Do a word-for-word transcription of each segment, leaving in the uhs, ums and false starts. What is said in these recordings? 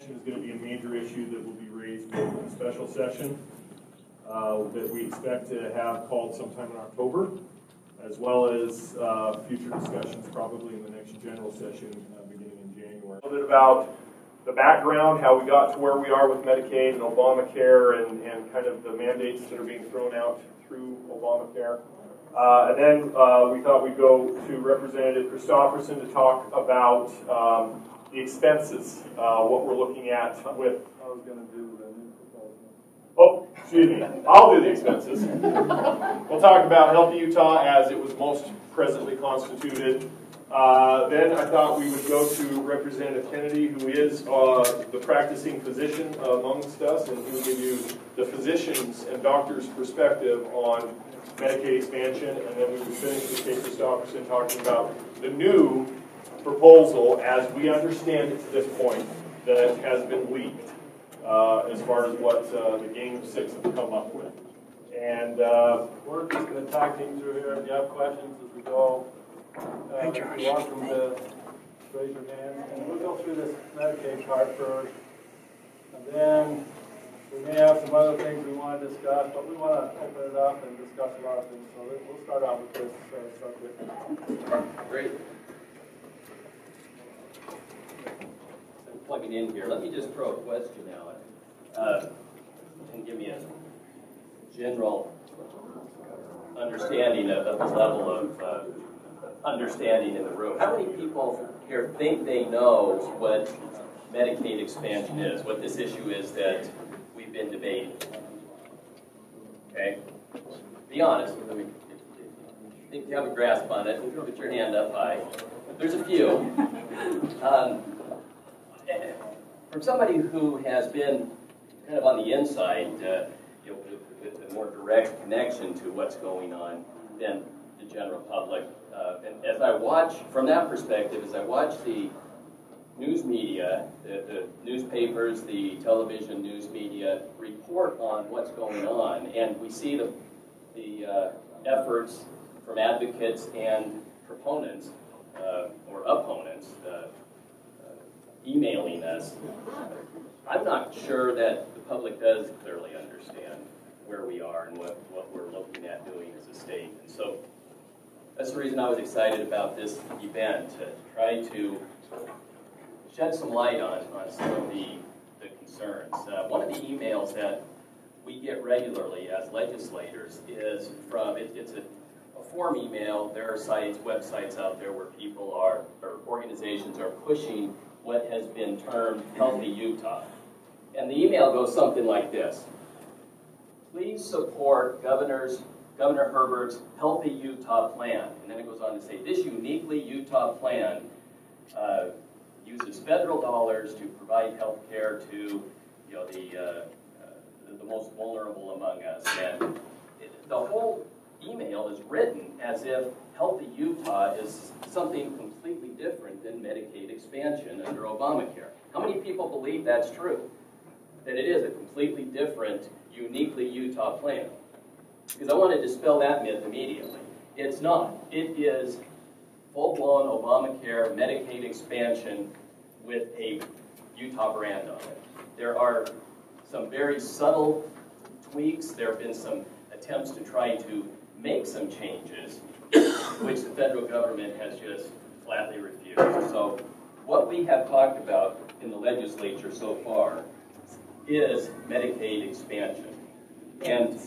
expansion is going to be a major issue that will be raised in a special session uh, that we expect to have called sometime in October, as well as uh, future discussions probably in the next general session uh, beginning in January. A little bit about the background, how we got to where we are with Medicaid and Obamacare, and, and kind of the mandates that are being thrown out through Obamacare. Uh, and then uh, we thought we'd go to Representative Christofferson to talk about um, the expenses, uh, what we're looking at with... I was going to do the new proposal. Oh, excuse me. I'll do the expenses. We'll talk about Healthy Utah as it was most presently constituted. Uh, then I thought we would go to Representative Kennedy, who is uh, the practicing physician amongst us, and he will give you the physician's and doctor's perspective on Medicaid expansion, and then we would finish with Kate Christofferson talking about the new proposal as we understand it to this point that has been leaked uh, as far as what uh, the Gang of Six have come up with. And uh, we're just going to tag team through here. If you have questions as we go, uh, hey, if you want them to raise your hand, and we'll go through this Medicaid part first, and then we may have some other things we want to discuss, but we want to open it up and discuss a lot of things. So we'll start out with this uh, subject. Great. I'm plugging in here. Let me just throw a question out uh, and give me a general understanding of, of the level of uh, understanding in the room. How many people here think they know what Medicaid expansion is, what this issue is that we've been debating? Okay? Be honest. I mean, if you think you have a grasp on it, put your hand up high. There's a few. Um, from somebody who has been kind of on the inside, uh, you know, with a more direct connection to what's going on than the general public, uh, and as I watch, from that perspective, as I watch the news media, the, the newspapers, the television news media report on what's going on, and we see the, the uh, efforts from advocates and proponents, uh, or opponents, uh, uh, emailing us. I'm not sure that the public does clearly understand where we are and what, what we're looking at doing as a state. And so that's the reason I was excited about this event, to try to shed some light on, on some of the, the concerns. Uh, one of the emails that we get regularly as legislators is from, it, it's a, a form email. There are sites, websites out there where people are, or organizations are pushing what has been termed Healthy Utah. And the email goes something like this. Please support Governor's, Governor Herbert's Healthy Utah plan. And then it goes on to say, this uniquely Utah plan uh, uses federal dollars to provide health care to, you know, the, uh, uh, the most vulnerable among us. And it, the whole email is written as if Healthy Utah is something completely different than Medicaid expansion under Obamacare. How many people believe that's true? That it is a completely different, uniquely Utah plan? Because I want to dispel that myth immediately. It's not. It is full-blown Obamacare, Medicaid expansion with a Utah brand on it. There are some very subtle tweaks. There have been some attempts to try to make some changes, which the federal government has just flatly refused. So what we have talked about in the legislature so far is Medicaid expansion. And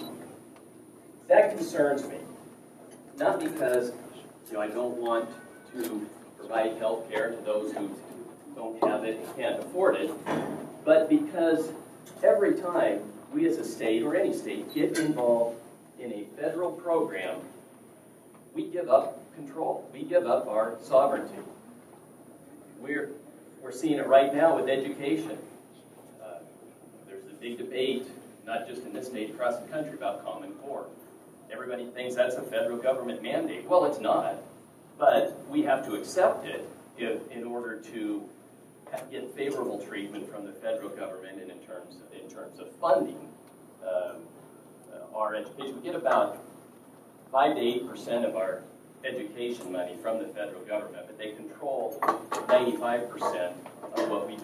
that concerns me. Not because, you know, I don't want to provide health care to those who don't have it and can't afford it, but because every time we as a state or any state get involved in a federal program, we give up control. We give up our sovereignty. We're, we're seeing it right now with education. Uh, there's a big debate, not just in this state, across the country, about Common Core. Everybody thinks that's a federal government mandate. Well, it's not, but we have to accept it if, in order to get favorable treatment from the federal government and in terms of, in terms of funding um, uh, our education. We get about five to eight percent of our education money from the federal government, but they control ninety-five percent of what we do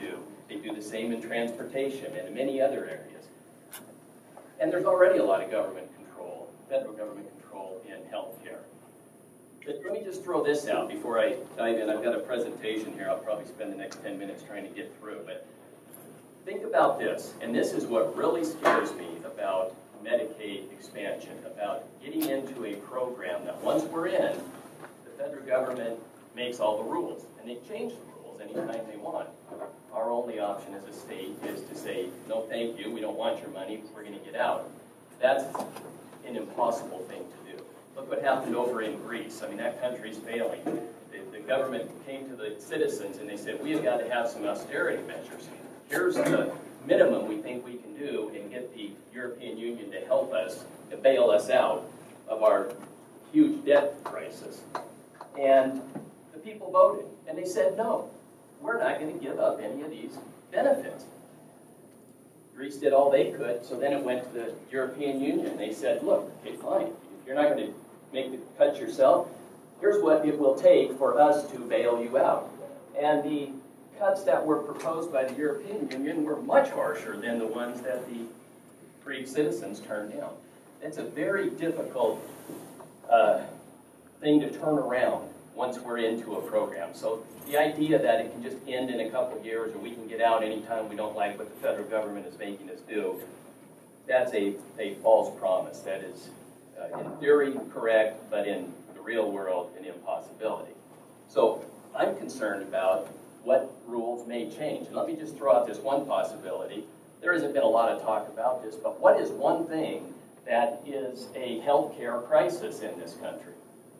They do the same in transportation and in many other areas. And there's already a lot of government control, federal government control in healthcare. But let me just throw this out before I dive in. I've got a presentation here I'll probably spend the next ten minutes trying to get through. But think about this, and this is what really scares me about Medicaid expansion, about getting into a program that once we're in, the federal government makes all the rules, and they change the rules anytime they want. Our only option as a state is to say, no thank you, we don't want your money, we're going to get out. That's an impossible thing to do. Look what happened over in Greece. I mean, that country's failing. The, the government came to the citizens and they said, we have got to have some austerity measures. Here's the minimum we think we can do and get the European Union to help us, to bail us out of our huge debt crisis. And the people voted, and they said, no, we're not going to give up any of these benefits. Greece did all they could, so then it went to the European Union. They said, look, okay, fine, if you're not going to make the cuts yourself, here's what it will take for us to bail you out. And the cuts that were proposed by the European Union were much harsher than the ones that the Greek citizens turned down. It's a very difficult uh, thing to turn around once we're into a program. So the idea that it can just end in a couple of years or we can get out anytime we don't like what the federal government is making us do, that's a, a false promise. That is, uh, in theory, correct, but in the real world, an impossibility. So I'm concerned about what rules may change. And let me just throw out this one possibility. There hasn't been a lot of talk about this, but what is one thing that is a healthcare crisis in this country?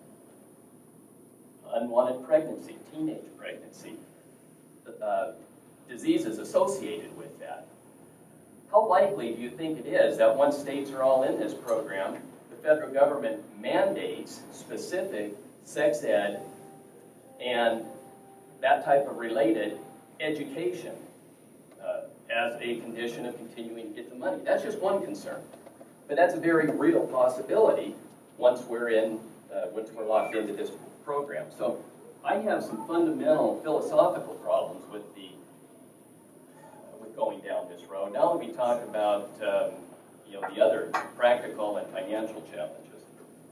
Unwanted pregnancy, teenage pregnancy, uh, diseases associated with that. How likely do you think it is that once states are all in this program, the federal government mandates specific sex ed and that type of related education uh, as a condition of continuing to get the money? That's just one concern. But that's a very real possibility once we're in, uh, once we're locked into this program. So I have some fundamental philosophical problems with the uh, with going down this road. Now let me talk about um, you know, the other practical and financial challenges.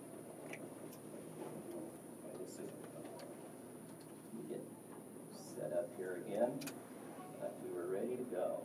Get set up here again. Uh, we were ready to go.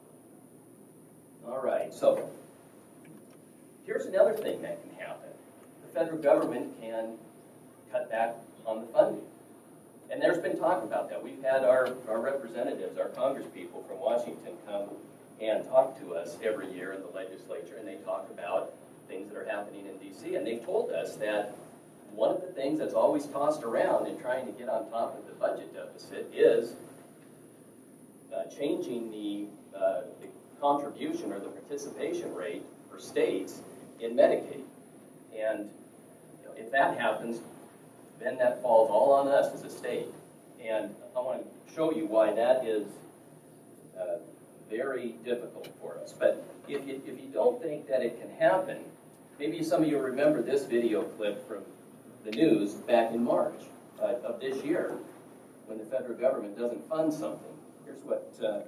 All right. So here's another thing that can happen. The federal government can cut back on the funding. And there's been talk about that. We've had our, our representatives, our congresspeople from Washington come and talk to us every year in the legislature, and they talk about things that are happening in D C. And they've told us that one of the things that's always tossed around in trying to get on top of the budget deficit is uh, changing the, uh, the contribution or the participation rate for states in Medicaid. And you know, if that happens, then that falls all on us as a state. And I want to show you why that is uh, very difficult for us. But if you, if you don't think that it can happen, maybe some of you remember this video clip from the news back in March uh, of this year when the federal government doesn't fund something. Here's what... Uh,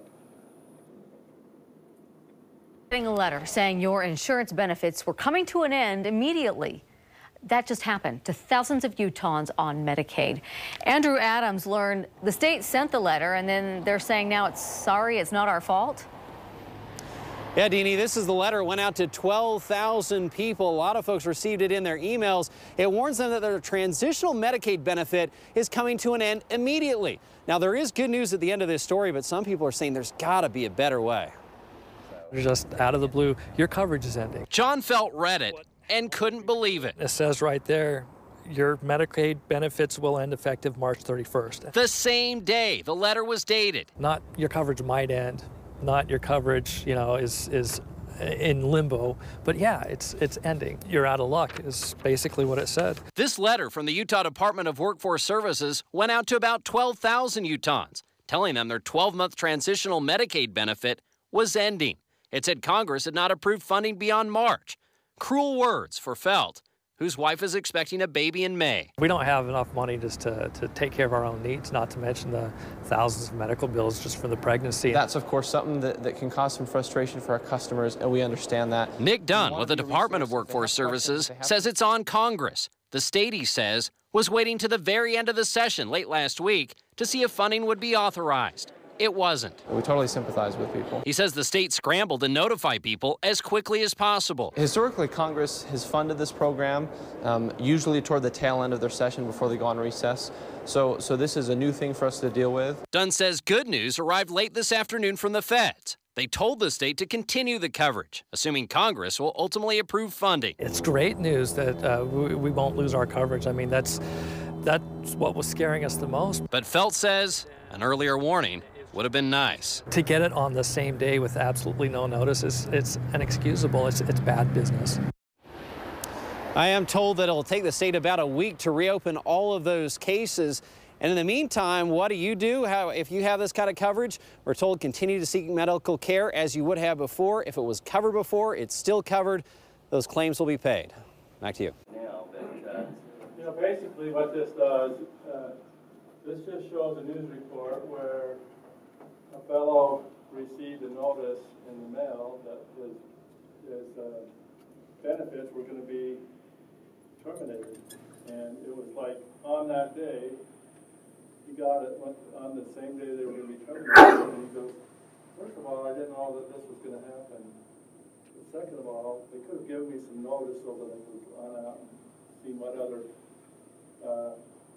Getting a letter saying your insurance benefits were coming to an end immediately. That just happened to thousands of Utahns on Medicaid. Andrew Adams learned the state sent the letter, and then they're saying now it's sorry, it's not our fault. Yeah, Deanie, this is the letter. It went out to twelve thousand people. A lot of folks received it in their emails. It warns them that their transitional Medicaid benefit is coming to an end immediately. Now, there is good news at the end of this story, but some people are saying there's got to be a better way. Just out of the blue, your coverage is ending. John Felt read it and couldn't believe it. It says right there, your Medicaid benefits will end effective March thirty-first. The same day the letter was dated. Not your coverage might end, not your coverage, you know, is is in limbo, but yeah, it's it's ending. You're out of luck is basically what it said. This letter from the Utah Department of Workforce Services went out to about twelve thousand Utahns, telling them their twelve-month transitional Medicaid benefit was ending. It said Congress had not approved funding beyond March. Cruel words for Felt, whose wife is expecting a baby in May. We don't have enough money just to, to take care of our own needs, not to mention the thousands of medical bills just for the pregnancy. That's, of course, something that, that can cause some frustration for our customers, and we understand that. Nick Dunn with the Department of Workforce Services says it's on Congress. The state, he says, was waiting to the very end of the session late last week to see if funding would be authorized. It wasn't. We totally sympathize with people. He says the state scrambled to notify people as quickly as possible. Historically, Congress has funded this program, um, usually toward the tail end of their session before they go on recess. So, so this is a new thing for us to deal with. Dunn says good news arrived late this afternoon from the feds. They told the state to continue the coverage, assuming Congress will ultimately approve funding. It's great news that uh, we, we won't lose our coverage. I mean, that's, that's what was scaring us the most. But Felt says an earlier warning would have been nice. To get it on the same day with absolutely no notice is it's inexcusable. It's, it's bad business. I am told that it'll take the state about a week to reopen all of those cases. And in the meantime, what do you do? How, if you have this kind of coverage, we're told continue to seek medical care as you would have before. If it was covered before, it's still covered. Those claims will be paid. Back to you. Now, but, uh, you know, basically what this does, uh, this just shows a news report where a fellow received a notice in the mail that his, his uh, benefits were going to be terminated. And it was like on that day, he got it on the same day they were going to be terminated. And he goes, first of all, I didn't know that this was going to happen. But second of all, they could have given me some notice so that I could run out and see what other uh,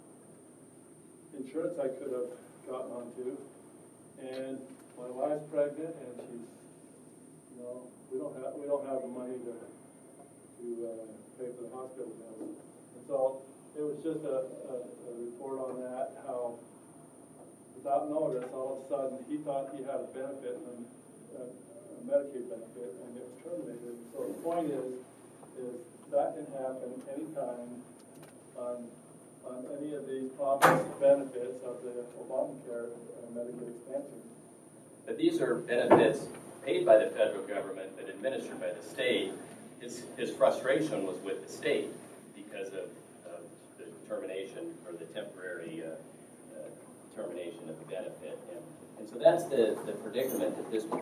insurance I could have gotten onto. And my wife's pregnant, and she's, you know, we don't have we don't have the money to to uh, pay for the hospital bills. And so it was just a, a, a report on that, how without notice, all of a sudden he thought he had a benefit, and a, a Medicaid benefit, and it was terminated. So the point is, is that can happen anytime on on any of these promised benefits of the Obamacare uh, Medicaid expansion. But these are benefits paid by the federal government but administered by the state. His, his frustration was with the state because of, of the termination or the temporary uh, uh, termination of the benefit. And, and so that's the, the predicament that this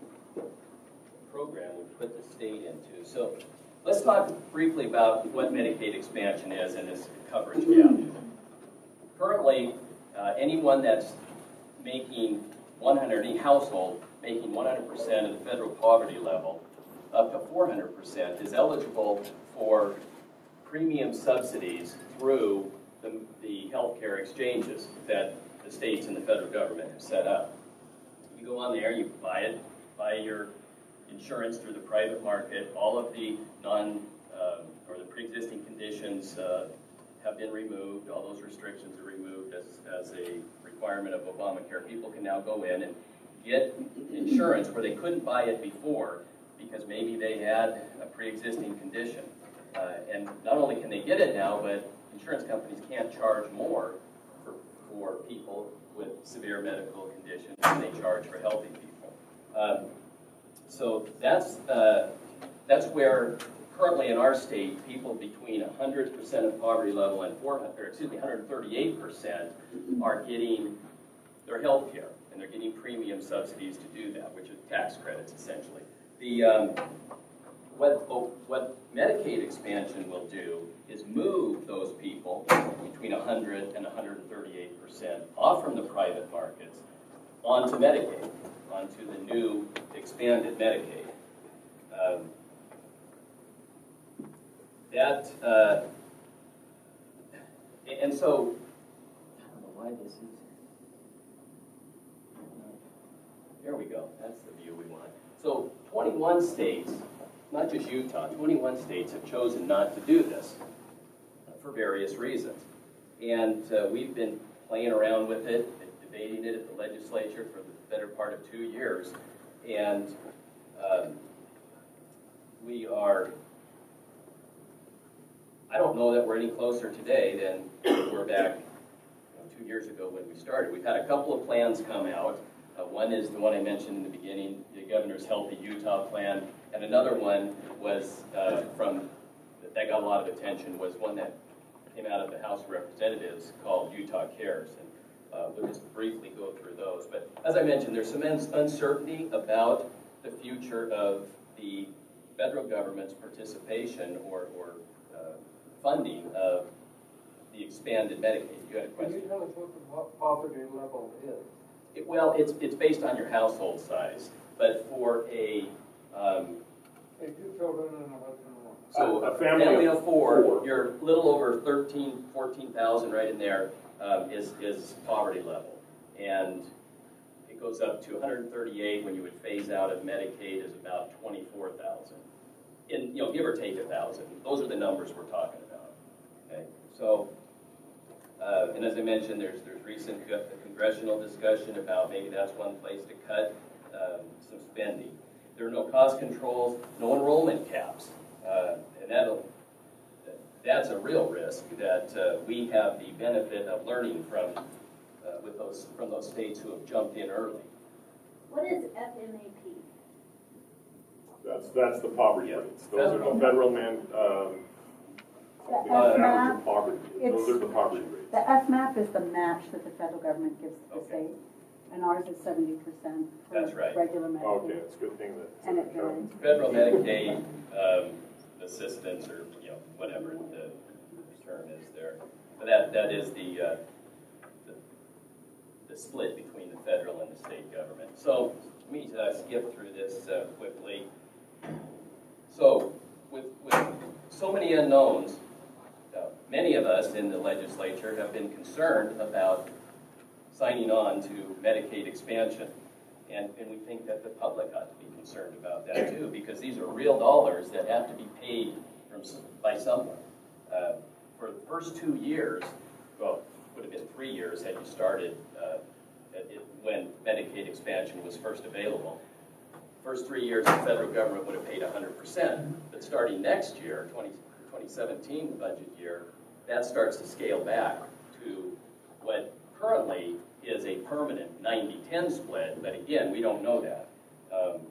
program would put the state into. So let's talk briefly about what Medicaid expansion is and its coverage gap. Currently, uh, anyone that's making one hundred, any household making one hundred percent of the federal poverty level, up to four hundred percent, is eligible for premium subsidies through the, the health care exchanges that the states and the federal government have set up. You go on there, you buy it, buy your insurance through the private market. All of the non uh, or the pre-existing conditions uh, have been removed. All those restrictions are removed as, as a requirement of Obamacare. People can now go in and get insurance where they couldn't buy it before because maybe they had a pre-existing condition. Uh, and not only can they get it now, but insurance companies can't charge more for, for people with severe medical conditions than they charge for healthy people. Um, so that's, uh, that's where currently in our state, people between one hundred percent of poverty level and four hundred, or excuse me, one hundred thirty-eight percent are getting their health care, and they're getting premium subsidies to do that, which is tax credits essentially. The um, what oh, what Medicaid expansion will do is move those people between one hundred and one hundred thirty-eight percent off from the private markets onto Medicaid, onto the new expanded Medicaid. Um, That, uh, and so, I don't know why this is, there we go, that's the view we want. So twenty-one states, not just Utah, twenty-one states have chosen not to do this for various reasons. And uh, we've been playing around with it, debating it at the legislature for the better part of two years. And um, we are, I don't know that we're any closer today than we were back you know, two years ago when we started. We've had a couple of plans come out. Uh, one is the one I mentioned in the beginning, the Governor's Healthy Utah Plan, and another one was uh, from the that, that got a lot of attention was one that came out of the House of Representatives called Utah Cares. And uh, we'll just briefly go through those. But as I mentioned, there's some uncertainty about the future of the federal government's participation or, or uh, funding of the expanded Medicaid. You had a question? Can you tell us what the poverty level is? It, well, it's, it's based on your household size. But for a... Um, Hey, two children and a husband. So a a family, family of of four, four. you're a little over thirteen, fourteen thousand right in there um, is, is poverty level. And it goes up to one hundred thirty-eight when you would phase out of Medicaid is about twenty-four thousand. In, you know, give or take a thousand. Those are the numbers we're talking about. Okay, so, uh, and as I mentioned, there's, there's recent congressional discussion about maybe that's one place to cut um, some spending. There are no cost controls, no enrollment caps. Uh, and that'll, that's a real risk that uh, we have the benefit of learning from uh, with those from those states who have jumped in early. What is F M A P? That's that's the poverty Yeah. rates. Those Federal. are the federal man. Um, The the average F MAP, of poverty. Those are the poverty rates. the F MAP is the match that the federal government gives to the Okay. state, and ours is seventy percent for That's right. regular Medicaid. Okay, it's a good thing that. And it varies. Federal Medicaid um, assistance, or you know whatever the term is there, but that that is the, uh, the the split between the federal and the state government. So let me uh, skip through this uh, quickly. So with with so many unknowns, uh, many of us in the legislature have been concerned about signing on to Medicaid expansion. And, and we think that the public ought to be concerned about that too, because these are real dollars that have to be paid from by someone. Uh, for the first two years, well, would have been three years had you started uh, at it, when Medicaid expansion was first available. First three years, the federal government would have paid one hundred percent. But starting next year, twenty seventeen budget year, that starts to scale back to what currently is a permanent ninety ten split, but again, we don't know that. Um,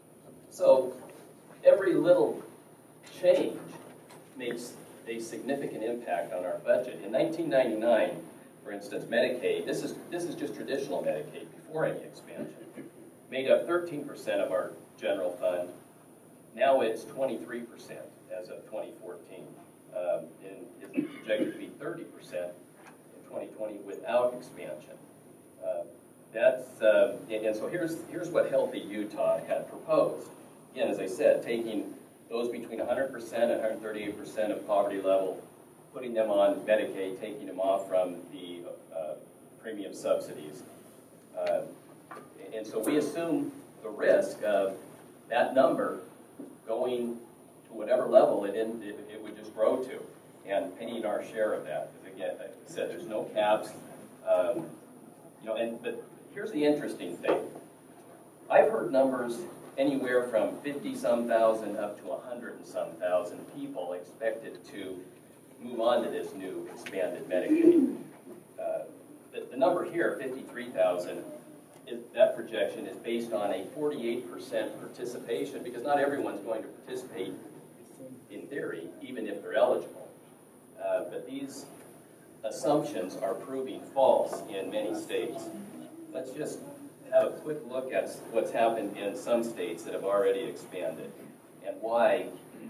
so every little change makes a significant impact on our budget. In nineteen ninety-nine, for instance, Medicaid, this is, this is just traditional Medicaid before any expansion, made up thirteen percent of our general fund. Now it's twenty-three percent as of twenty fourteen, um, and it's projected to be thirty percent in twenty twenty without expansion. Uh, that's uh, and, and so here's here's what Healthy Utah had proposed. Again, as I said, taking those between one hundred percent and one hundred thirty-eight percent of poverty level, putting them on Medicaid, taking them off from the uh, premium subsidies, uh, and so we assume the risk of that number going to whatever level it in, it, it would just grow to, and paying our share of that. Because again, like I said, there's no caps. Um, You know, and but here's the interesting thing. I've heard numbers anywhere from fifty some thousand up to a hundred and some thousand people expected to move on to this new expanded Medicaid. Uh, the, the number here, fifty-three thousand, is, that projection is based on a forty-eight percent participation, because not everyone's going to participate in theory, even if they're eligible. Uh, but these assumptions are proving false in many states. Let's just have a quick look at what's happened in some states that have already expanded and why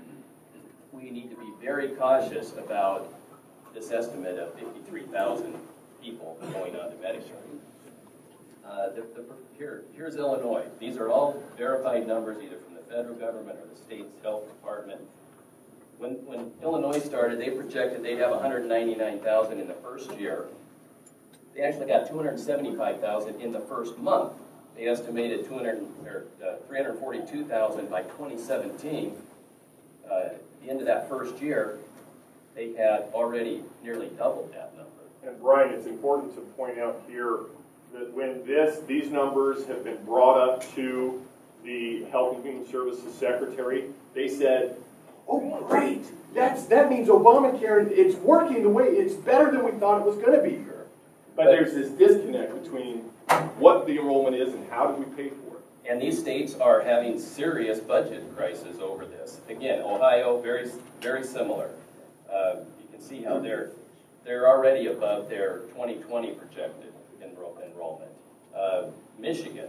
we need to be very cautious about this estimate of fifty-three thousand people going on to Medicare. Uh, the, the, here, here's Illinois. These are all verified numbers either from the federal government or the state's health department. When, when Illinois started, they projected they'd have one hundred ninety-nine thousand in the first year. They actually got two hundred seventy-five thousand in the first month. They estimated two hundred, or, uh, three hundred forty-two thousand by twenty seventeen. Uh, at the end of that first year, they had already nearly doubled that number. And Brian, it's important to point out here that when this, these numbers have been brought up to the Health and Human Services Secretary, they said, oh, great, that's, that means Obamacare, it's working the way, it's better than we thought it was going to be. But there's this disconnect between what the enrollment is and how do we pay for it? And these states are having serious budget crises over this. Again, Ohio, very, very similar. Uh, you can see how they're they're already above their twenty twenty projected enroll, enrollment. Uh, Michigan,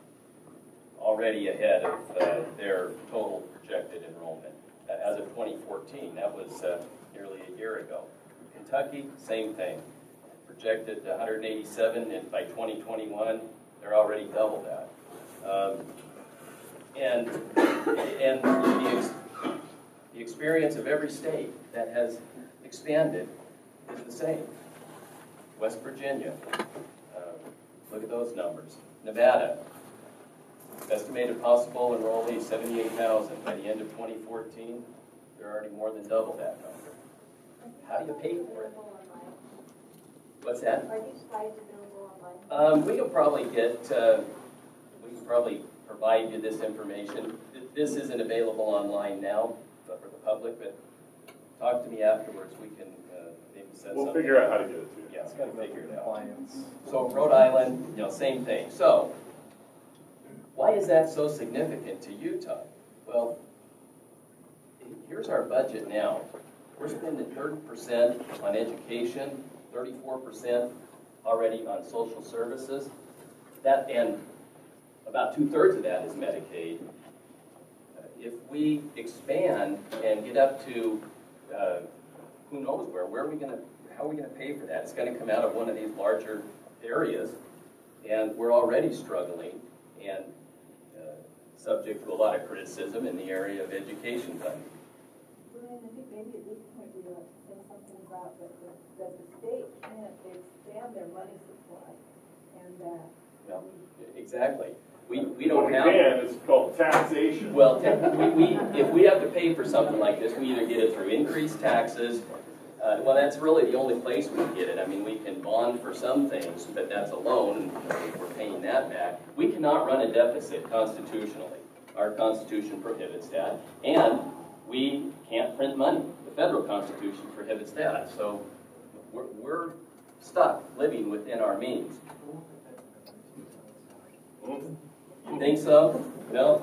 already ahead of uh, their total projected enrollment uh, as of twenty fourteen. That was uh, nearly a year ago. Kentucky, same thing. Projected one hundred eighty-seven, and by twenty twenty-one, they're already double that. Um, and and the, ex the experience of every state that has expanded is the same. West Virginia, uh, look at those numbers. Nevada, estimated possible enrollees seventy-eight thousand. By the end of twenty fourteen, they're already more than double that number. How do you pay for it? What's that? Are these slides available online? Um, we can probably get, uh, we can probably provide you this information. This isn't available online now but for the public, but talk to me afterwards. We can uh, maybe set We'll something. figure out how to get it to you. Yeah, we'll figure it out. So Rhode Island, you know, same thing. So why is that so significant to Utah? Well, here's our budget now. We're spending thirty percent on education, thirty-four percent already on social services. That, and about two-thirds of that is Medicaid. Uh, if we expand and get up to uh, who knows where, where are we going to, how are we going to pay for that? It's going to come out of one of these larger areas, and we're already struggling and uh, subject to a lot of criticism in the area of education funding. I think maybe at this point we ought to say something about that, that, that the state can't expand their money supply, and that. Well, exactly. We we What don't we have. can, it's called taxation. Well, we, we if we have to pay for something like this, we either get it through increased taxes. Uh, well, that's really the only place we can get it. I mean, we can bond for some things, but that's a loan, and we're paying that back. We cannot run a deficit constitutionally. Our Constitution prohibits that, and we can't print money. The federal Constitution prohibits that. So we're, we're stuck living within our means. You think so? No?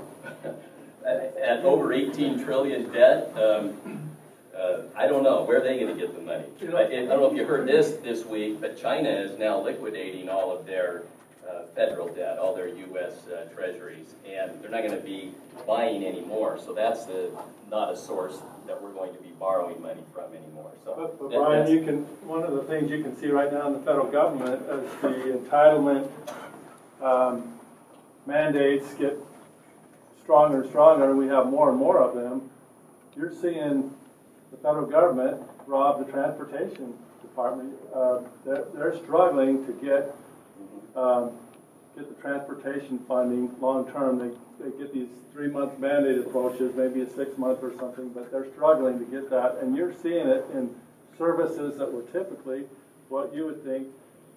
at, at over eighteen trillion debt, um, uh, I don't know. Where are they going to get the money? I, I don't know if you heard this this week, but China is now liquidating all of their uh, federal debt, all their U S uh, treasuries, and they're not going to be buying anymore. So that's the, not a source that we're going to be borrowing money from anymore. So, But, but that, Brian, you can, one of the things you can see right now in the federal government is the entitlement um, mandates get stronger and stronger, and we have more and more of them. You're seeing the federal government rob the transportation department. Uh, they're, they're struggling to get um, get the transportation funding long term. They, they get these three-month mandated approaches, maybe a six-month or something, but they're struggling to get that. And you're seeing it in services that were typically what you would think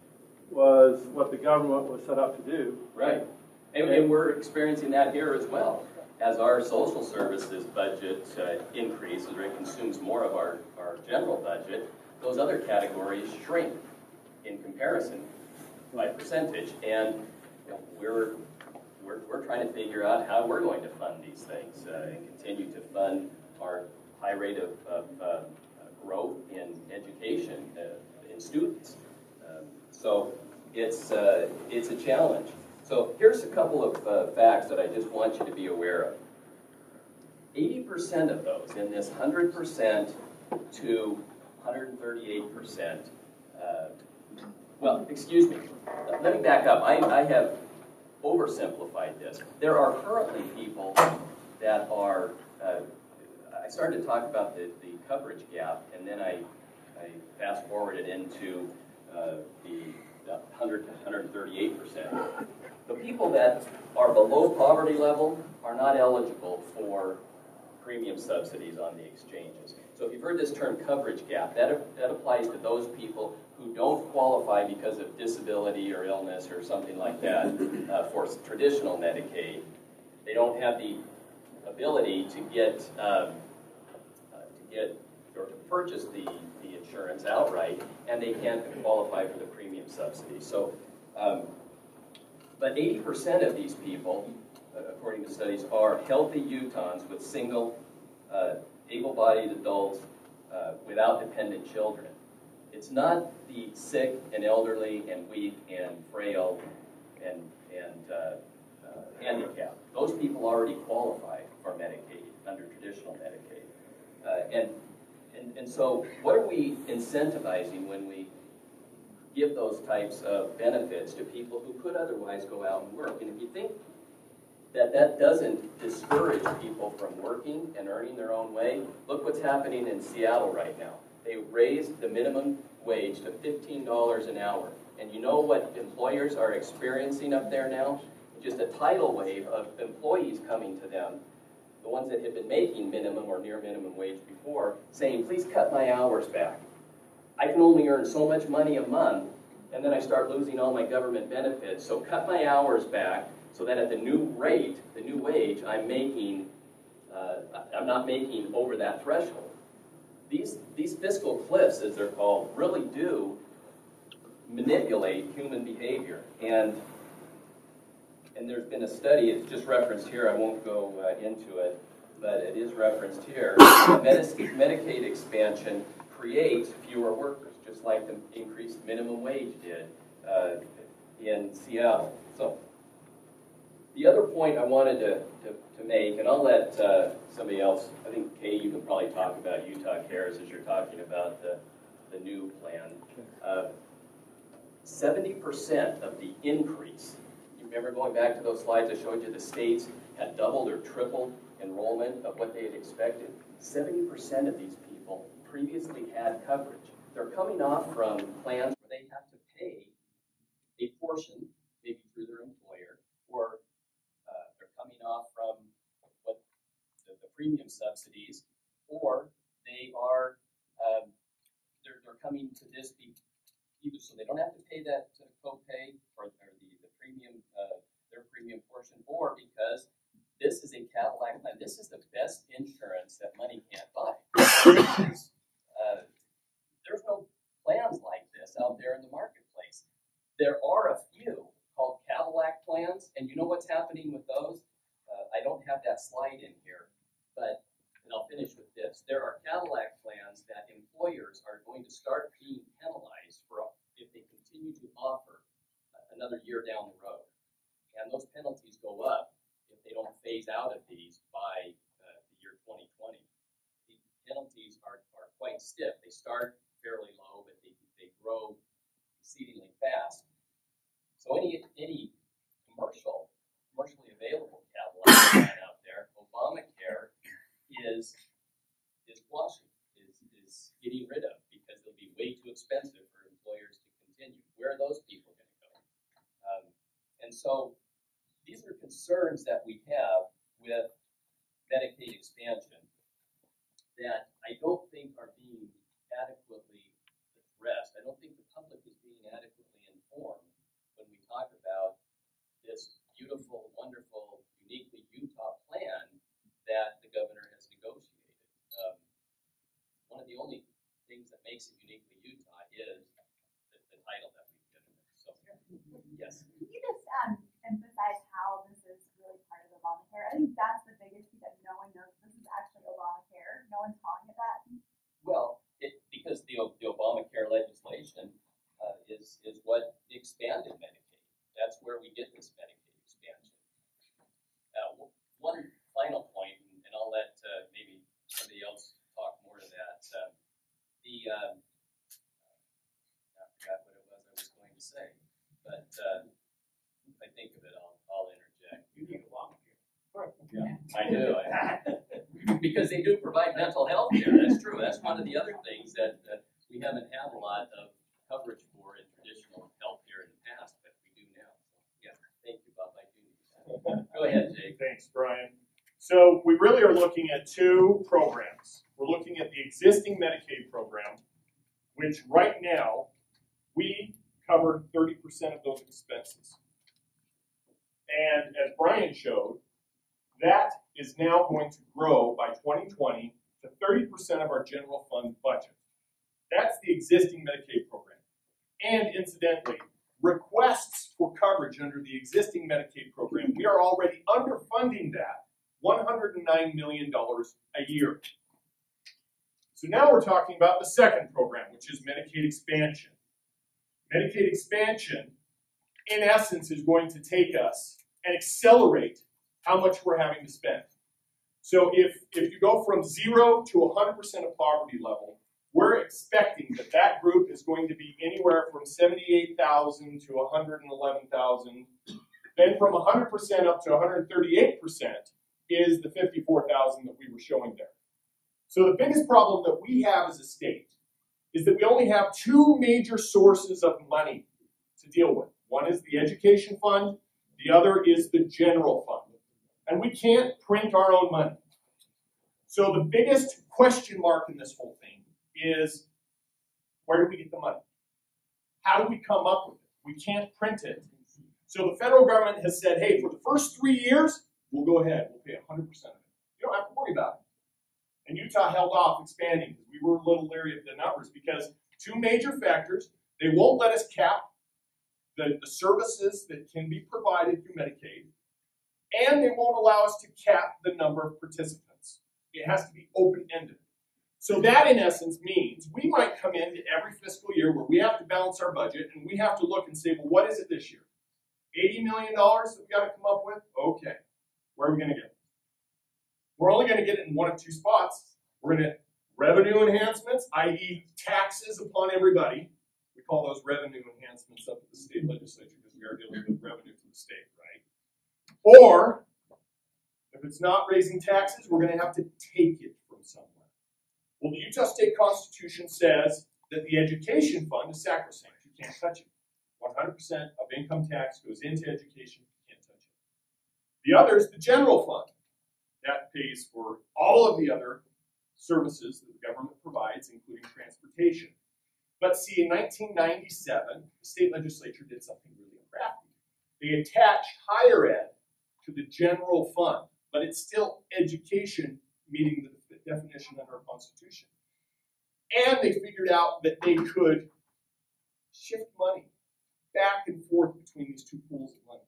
was what the government was set up to do. Right. And, and we're experiencing that here as well. As our social services budget uh, increases or it consumes more of our, our general budget, those other categories shrink in comparison by percentage. And you know, we're, we're, we're trying to figure out how we're going to fund these things uh, and continue to fund our high rate of, of uh, growth in education uh, in students. Um, so it's, uh, it's a challenge. So here's a couple of uh, facts that I just want you to be aware of. eighty percent of those in this one hundred percent to one hundred thirty-eight percent, uh, well, excuse me, let me back up. I, I have oversimplified this. There are currently people that are, uh, I started to talk about the, the coverage gap, and then I, I fast forwarded into uh, the, the one hundred to one hundred thirty-eight percent. The people that are below poverty level are not eligible for premium subsidies on the exchanges. So if you've heard this term coverage gap, that, that applies to those people who don't qualify because of disability or illness or something like that uh, for traditional Medicaid. They don't have the ability to get, um, uh, to get or to purchase the, the insurance outright, and they can't qualify for the premium subsidy. So um, but eighty percent of these people, uh, according to studies, are healthy Utahns with single, uh, able-bodied adults uh, without dependent children. It's not the sick and elderly and weak and frail and, and uh, uh, handicapped. Those people already qualify for Medicaid, under traditional Medicaid. Uh, and, and, and so what are we incentivizing when we give those types of benefits to people who could otherwise go out and work? And if you think that that doesn't discourage people from working and earning their own way, look what's happening in Seattle right now. They raised the minimum wage to fifteen dollars an hour. And you know what employers are experiencing up there now? Just a tidal wave of employees coming to them, the ones that had been making minimum or near minimum wage before, saying, please cut my hours back. I can only earn so much money a month, and then I start losing all my government benefits. So cut my hours back so that at the new rate, the new wage, I'm making, uh, I'm not making over that threshold. These, these fiscal cliffs, as they're called, really do manipulate human behavior. And, and there's been a study, it's just referenced here, I won't go uh, into it, but it is referenced here. Medicaid expansion creates fewer workers, just like the increased minimum wage did uh, in Seattle. So the other point I wanted to, to, to make, and I'll let uh, somebody else, I think, Kay, you can probably talk about Utah Cares as you're talking about the, the new plan. Uh, seventy percent of the increase, you remember going back to those slides I showed you, the states had doubled or tripled enrollment of what they had expected. seventy percent of these people previously had coverage. They're coming off from plans where they have to pay a portion, maybe through their employer, or uh, they're coming off from what the, the premium subsidies, or they are um, they're, they're coming to this be either so they don't have to pay that uh, copay or, or the, the premium uh, their premium portion, or because this is a Cadillac plan. This is the best insurance that money can't buy. uh, there's no plans like this out there in the marketplace. There are a few called Cadillac plans, and you know what's happening with those? Uh, I don't have that slide in here, but and I'll finish with this. There are Cadillac plans that employers are going to start being penalized for if they continue to offer another year down the road. And those penalties go up if they don't phase out of these by uh, the year twenty twenty. The penalties are, are quite stiff. They start fairly low, but they, they grow exceedingly fast. So any any commercial, commercially available Cadillac plan out there, Obamacare is is flushing, is is getting rid of because they'll be way too expensive for employers to continue. Where are those people going to go? Um, and so these are concerns that we have with Medicaid expansion that I don't think are being adequately addressed. I don't think the public is being adequately informed when we talk about this beautiful, wonderful, uniquely Utah plan that the governor has negotiated. Um, one of the only things that makes it uniquely Utah is the, the title that we've given it. So, yes. Can you just um, emphasize how this is really part of Obamacare? I think that's the biggest thing that no one knows. This is actually Obamacare. No one's calling it that. Well, it, because the, the Obamacare legislation uh, is, is what expanded Medicaid. That's where we get this Medicaid expansion. Uh, one final point, and I'll let uh, maybe somebody else talk more to that. Uh, the um, I forgot what it was I was going to say, but uh, if I think of it, I'll, I'll interject. You need Obamacare. Yeah, I do. I, because they do provide mental health care. That's true. That's one of the other things that, that we haven't had a lot of coverage for in traditional health care in the past, but we do now. So, yeah, thank you, Bob. I do need that. Go ahead, Jake. Thanks, Brian. So we really are looking at two programs. We're looking at the existing Medicaid program, which right now we cover thirty percent of those expenses. And as Brian showed, that is now going to grow by twenty twenty to thirty percent of our general fund budget. That's the existing Medicaid program. And incidentally, requests for coverage under the existing Medicaid program, we are already underfunding that one hundred nine million dollars a year. So now we're talking about the second program, which is Medicaid expansion. Medicaid expansion, in essence, is going to take us and accelerate how much we're having to spend. So if, if you go from zero to one hundred percent of poverty level, we're expecting that that group is going to be anywhere from seventy-eight thousand to one hundred eleven thousand. Then from one hundred percent up to one hundred thirty-eight percent is the fifty-four thousand that we were showing there. So the biggest problem that we have as a state is that we only have two major sources of money to deal with. One is the education fund, the other is the general fund. And we can't print our own money. So the biggest question mark in this whole thing is, where do we get the money? How do we come up with it? We can't print it. So the federal government has said, hey, for the first three years, we'll go ahead, we'll pay one hundred percent of it. You don't have to worry about it. And Utah held off expanding because we were a little leery of the numbers because two major factors: they won't let us cap the, the services that can be provided through Medicaid, and they won't allow us to cap the number of participants. It has to be open-ended. So that, in essence, means we might come into every fiscal year where we have to balance our budget, and we have to look and say, well, what is it this year? eighty million dollars that we got to come up with? Okay. Where are we going to get it? We're only going to get it in one of two spots. We're going to revenue enhancements, that is taxes upon everybody. We call those revenue enhancements up at the state legislature because we are dealing with revenue to the state, right? Or, if it's not raising taxes, we're going to have to take it from somewhere. Well, the Utah State Constitution says that the education fund is sacrosanct. You can't touch it. one hundred percent of income tax goes into education. You can't touch it. The other is the general fund. That pays for all of the other services that the government provides, including transportation. But see, in nineteen ninety-seven, the state legislature did something really crafty. They attached higher ed to the general fund, but it's still education meeting the definition under our Constitution. And they figured out that they could shift money back and forth between these two pools of money,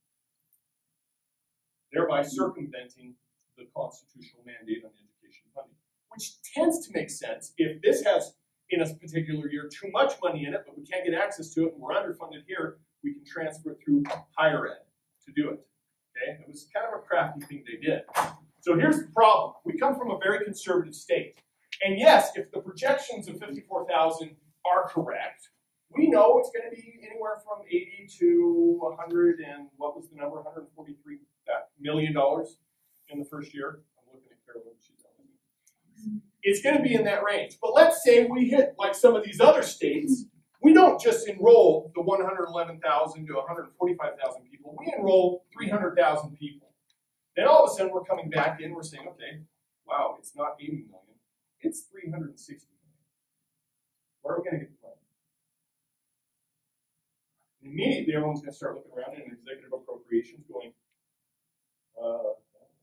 thereby circumventing the constitutional mandate on education funding, which tends to make sense if this has, in a particular year, too much money in it, but we can't get access to it, and we're underfunded here, we can transfer it through higher ed to do it. Okay? It was kind of a crafty thing they did. So here's the problem. We come from a very conservative state. And yes, if the projections of fifty-four thousand are correct, we know it's going to be anywhere from eighty to one hundred and, what was the number, one hundred forty-three million dollars in the first year. I'm looking at Carolyn, she's telling me. It's going to be in that range. But let's say we hit, like some of these other states, we don't just enroll the one hundred eleven thousand to one hundred forty-five thousand people, we enroll three hundred thousand people. Then all of a sudden we're coming back in, we're saying, okay, wow, it's not eighty million, it's three hundred sixty million. Where are we going to get the money? And immediately everyone's going to start looking around in executive appropriations going, uh,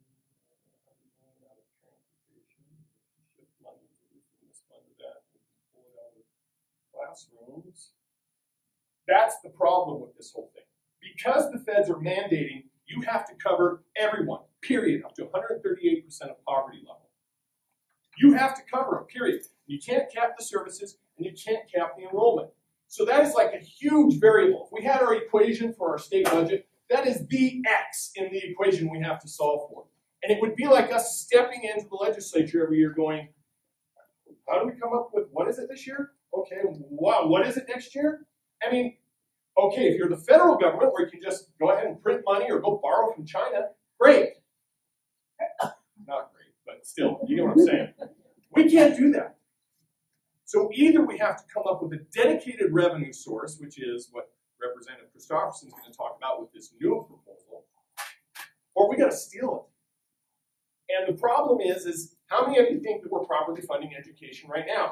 classrooms. That's the problem with this whole thing. Because the feds are mandating you have to cover everyone, period, up to one hundred thirty-eight percent of poverty level. You have to cover them, period. You can't cap the services, and you can't cap the enrollment. So that is like a huge variable. If we had our equation for our state budget, that is the X in the equation we have to solve for. And it would be like us stepping into the legislature every year going, how do we come up with, what is it this year? Okay, wow, what is it next year? I mean, okay, if you're the federal government where you can just go ahead and print money or go borrow from China, great. Not great, but still, you know what I'm saying. We can't do that. So either we have to come up with a dedicated revenue source, which is what Representative Christofferson is going to talk about with this new proposal, or we got to steal it. And the problem is, is how many of you think that we're properly funding education right now?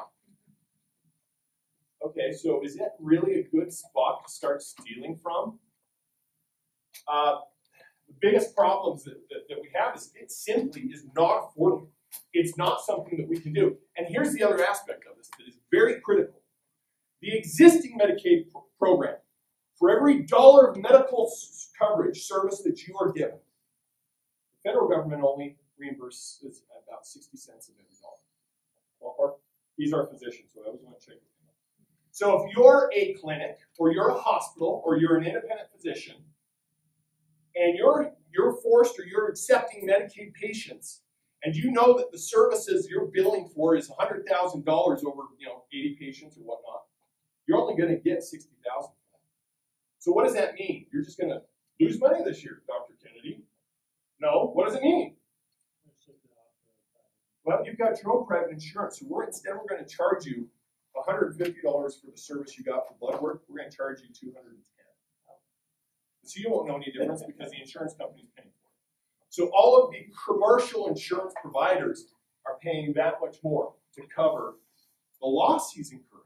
Okay, so is it really a good spot to start stealing from? Uh, the biggest problems that, that, that we have is it simply is not affordable. It's not something that we can do. And here's the other aspect of this that is very critical. The existing Medicaid pro program For every dollar of medical coverage service that you are given, the federal government only reimburses about sixty cents of every dollar. Well, he's our physician, so I always want to check with him. So if you're a clinic, or you're a hospital, or you're an independent physician, and you're you're forced or you're accepting Medicaid patients, and you know that the services you're billing for is one hundred thousand dollars over, you know, eighty patients or whatnot, you're only going to get sixty thousand dollars for that. So what does that mean? You're just going to lose money this year, Doctor Kennedy? No. What does it mean? Well, you've got your own private insurance, so we're instead we're going to charge you one hundred fifty dollars for the service you got for blood work. We're going to charge you two hundred ten dollars. So you won't know any difference because the insurance company is paying for it. So all of the commercial insurance providers are paying that much more to cover the loss he's incurring.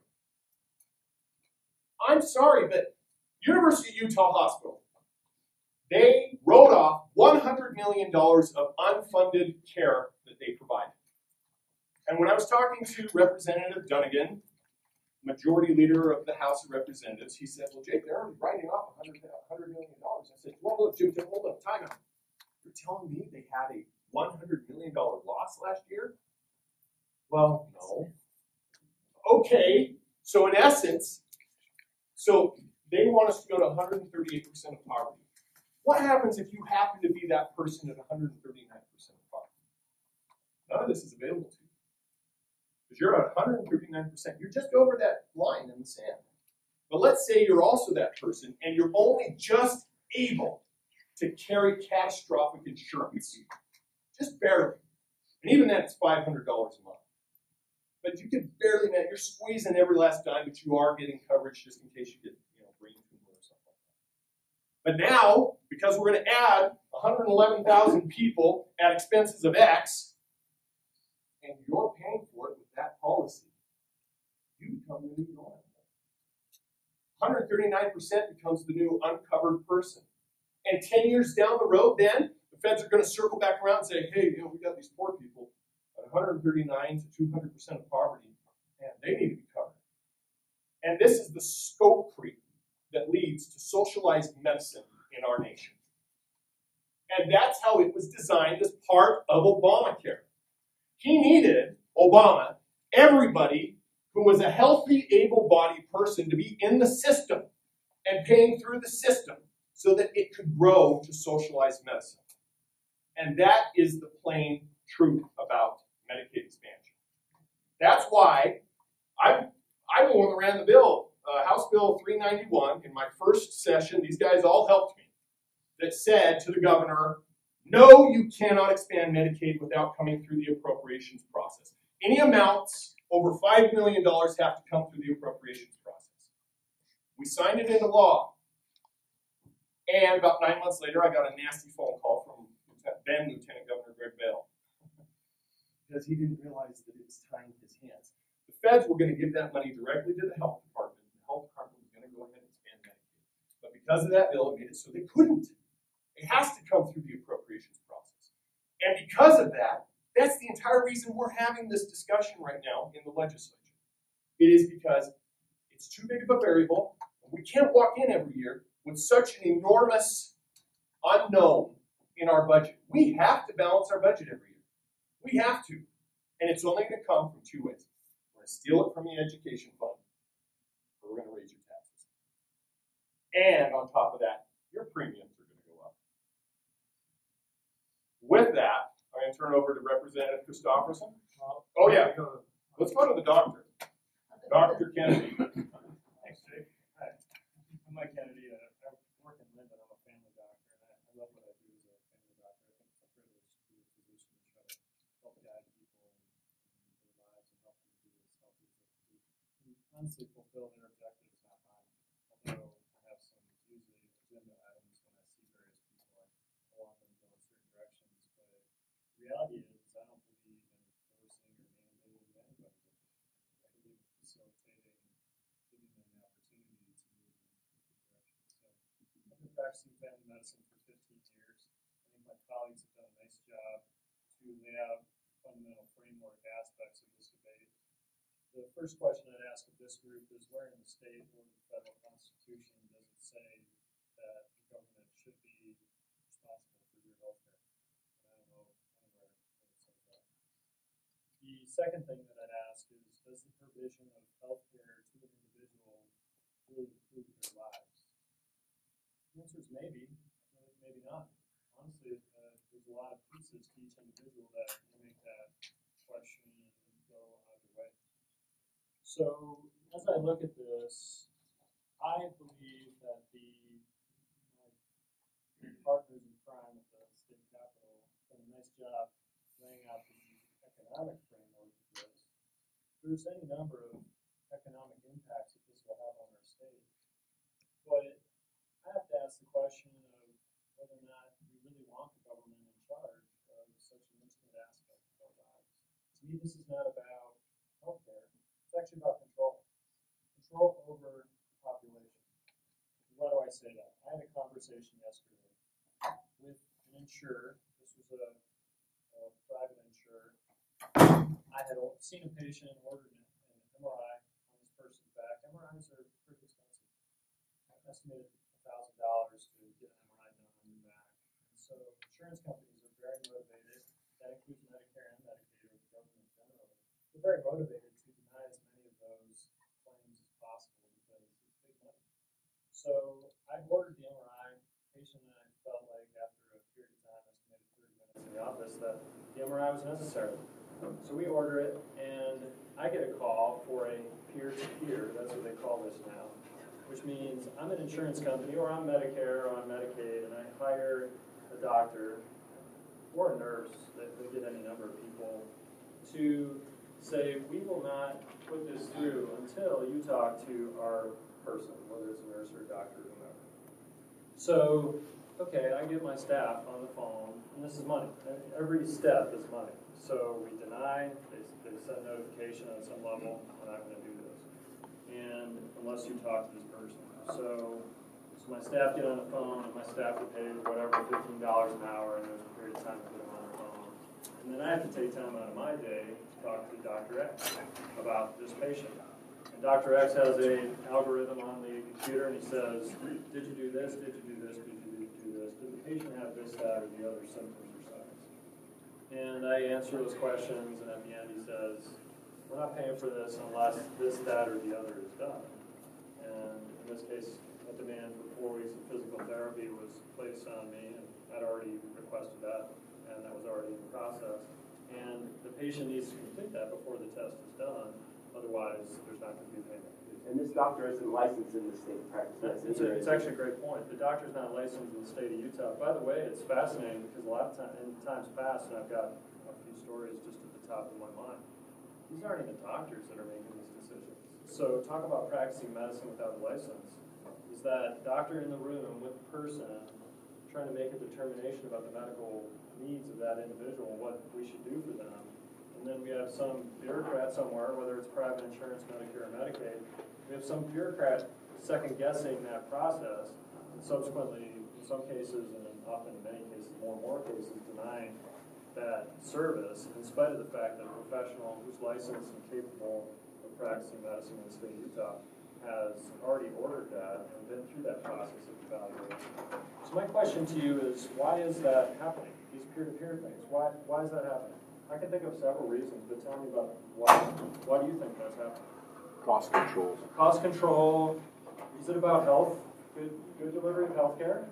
I'm sorry, but University of Utah Hospital, they wrote off one hundred million dollars of unfunded care that they provided. And when I was talking to Representative Dunnigan, majority leader of the House of Representatives, he said, well, Jake, they're already writing off one hundred million dollars. I said, well, look, Jim, hold on, time out. You're telling me they had a one hundred million dollars loss last year? Well, no. Okay, so in essence, so they want us to go to one hundred thirty-eight percent of poverty. What happens if you happen to be that person at one hundred thirty-nine percent of poverty? None of this is available to you. Because you're at one hundred thirty-nine percent. You're just over that line in the sand. But let's say you're also that person and you're only just able to carry catastrophic insurance. Just barely. And even then, it's five hundred dollars a month. But you can barely, man, you're squeezing every last dime, but you are getting coverage just in case you get, you know, brain tumor or something like that. But now, because we're going to add one hundred eleven thousand people at expenses of X, and you're paying for it with that policy, you become the new normal. one hundred thirty-nine percent becomes the new uncovered person. And ten years down the road, then, the feds are going to circle back around and say, hey, you know, we got these poor people at one hundred thirty-nine to two hundred percent of poverty, and they need to be covered. And this is the scope creep that leads to socialized medicine in our nation. And that's how it was designed as part of Obamacare. He needed, Obama, everybody who was a healthy, able-bodied person to be in the system and paying through the system so that it could grow to socialized medicine. And that is the plain truth about Medicaid expansion. That's why I'm, I'm the one that ran the bill, uh, House Bill three ninety-one, in my first session. These guys all helped me, that said to the governor, no, you cannot expand Medicaid without coming through the appropriations process. Any amounts over five million dollars have to come through the appropriations process. We signed it into law. And about nine months later, I got a nasty phone call from then Lieutenant Governor Greg Bell, because he didn't realize that it was tying his hands. The feds were going to give that money directly to the health department. The health department was going to go ahead and expand Medicaid. But because of that bill, it made it so they couldn't. It has to come through the appropriations process. And because of that, that's the entire reason we're having this discussion right now in the legislature. It is because it's too big of a variable. We can't walk in every year with such an enormous unknown in our budget. We have to balance our budget every year. We have to. And it's only going to come from two ways. We're going to steal it from the education fund, or we're going to raise your taxes. And on top of that, your premiums are going to go up. With that, I'm going to turn over to Representative Christofferson. Oh, yeah. Let's go to the doctor. Doctor Kennedy. Thanks, Jake. Hi. I'm Mike Kennedy. Uh, I work in Linden. I'm a family doctor, and I, I love what I do as a family doctor. I think it's a privilege to be a physician and try to help guide people in, in their lives and help them to be as healthy as they can be. And honestly, fulfill their objectives, not mine. Although I have some usually agenda items when I see various people, I, I want them to go in certain directions. But the reality is, I don't believe in forcing or mandating anybody. I believe in facilitating and giving them the opportunity to move in different directions. So I've been practicing family medicine for fifteen years. I think my colleagues have done a nice job to lay out fundamental framework aspects of this debate. The first question I'd ask of this group is, where in the state or the federal constitution does it say that the government should be responsible for your health care. And I don't know anywhere where it says that. The second thing that I'd ask is, does the provision of health care to an individual really improve their lives? The answer is maybe, but maybe not. Honestly, uh, there's a lot of pieces to each individual that make that question go either way. So as I look at this, I believe that the my partners in crime at the state capitol done a nice job laying out the economic framework of this. There's any number of economic impacts that this will have on our state. But I have to ask the question of whether or not we really want the government in charge of such an intimate aspect of our lives. To me, this is not about healthcare. It's actually about control. Control over the population. Why do I say that? I had a conversation yesterday with an insurer. This was a, a private insurer. I had seen a patient and ordered an M R I on this person's back. M R Is are pretty expensive. I estimated one thousand dollars to get an M R I done on your back. And so insurance companies are very motivated. That includes Medicare and Medicaid, or the government generally. They're very motivated to deny as many of those claims as possible because it's big money. So I ordered the M R I. Patient and I felt like after a period of time, estimated thirty minutes in the office, that the M R I was necessary. So we order it, and I get a call for a peer-to-peer, that's what they call this now, which means I'm an insurance company, or I'm Medicare, or I'm Medicaid, and I hire a doctor or a nurse, that they get any number of people, to say, we will not put this through until you talk to our person, whether it's a nurse or a doctor or whomever. So, okay, I get my staff on the phone, and this is money. Every step is money. So we deny, they, they send notification on some level, we're not going to do this. And unless you talk to this person. So, so my staff get on the phone, and my staff get paid whatever, fifteen dollars an hour, and there's a period of time to put them on the phone. And then I have to take time out of my day to talk to Doctor X about this patient. And Doctor X has an algorithm on the computer, and he says, did you do this, did you do this, did you do this? Did the patient have this, that, or the other symptoms or signs? And I answer those questions, and at the end he says, we're not paying for this unless this, that, or the other is done. And in this case, a demand for four weeks of physical therapy was placed on me, and I'd already requested that, and that was already in process. And the patient needs to complete that before the test is done, otherwise there's not going to be payment. And this doctor isn't licensed in the state of practice. It's, a, it's actually a great point. The doctor's not licensed in the state of Utah. By the way, it's fascinating because a lot of time, in times past, and I've got a few stories just at the top of my mind, these aren't even doctors that are making these decisions. So talk about practicing medicine without a license. Is that doctor in the room with the person trying to make a determination about the medical needs of that individual and what we should do for them. And then we have some bureaucrat somewhere, whether it's private insurance, Medicare, or Medicaid, we have some bureaucrat second-guessing that process, and subsequently, in some cases, and often in many cases, more and more cases, denying that service, in spite of the fact that a professional who's licensed and capable of practicing medicine in the state of Utah has already ordered that and been through that process of evaluation. So my question to you is, why is that happening? These peer-to-peer things, why, why is that happening? I can think of several reasons, but tell me about why. Why do you think that's happening? Cost control. Cost control. Is it about health? Good, good delivery of health care?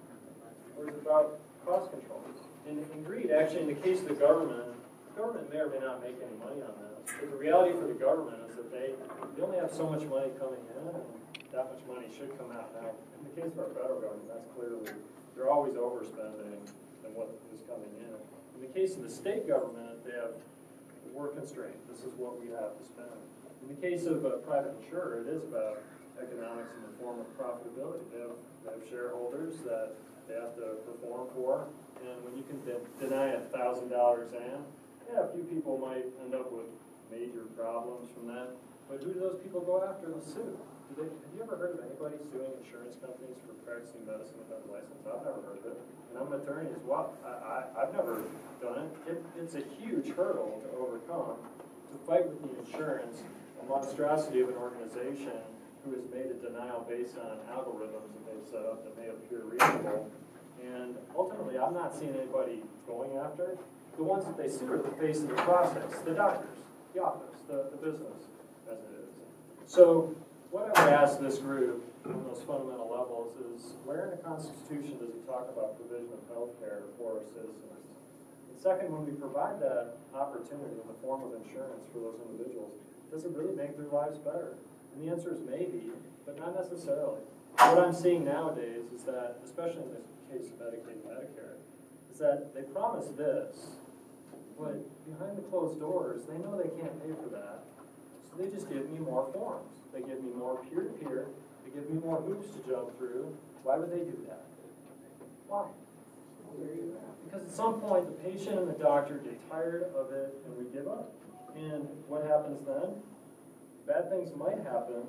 Or is it about cost control? In, in Greene, actually, in the case of the government, the government may or may not make any money on this. But the reality for the government is that they, they only have so much money coming in, and that much money should come out. Now, in the case of our federal government, that's clearly, they're always overspending than what is coming in. In the case of the state government, they have, we're constrained. This is what we have to spend. In the case of a private insurer, it is about economics in the form of profitability. They have, they have shareholders that they have to perform for, and when you can de deny a thousand dollar exam, yeah, a few people might end up with major problems from that. But who do those people go after and sue? Do they, have you ever heard of anybody suing insurance companies for practicing medicine without a license? I've never heard of it. And I'm an attorney as well. I, I, I've never done it. it. It's a huge hurdle to overcome, to fight with the insurance, a monstrosity of an organization who has made a denial based on algorithms that they've set up that may appear reasonable. And ultimately, I'm not seeing anybody going after. The ones that they sue are the face of the process, the doctors, the office, the, the business, as it is. So what I would ask this group on those fundamental levels is, where in the Constitution does it talk about provision of health care for our citizens? And second, when we provide that opportunity in the form of insurance for those individuals, does it really make their lives better? And the answer is maybe, but not necessarily. What I'm seeing nowadays is that, especially in the case of Medicaid and Medicare, is that they promise this, but behind the closed doors, they know they can't pay for that. So they just give me more forms. They give me more peer-to-peer. They give me more hoops to jump through. Why would they do that? Why? Because at some point, the patient and the doctor get tired of it, and we give up. And what happens then? Bad things might happen.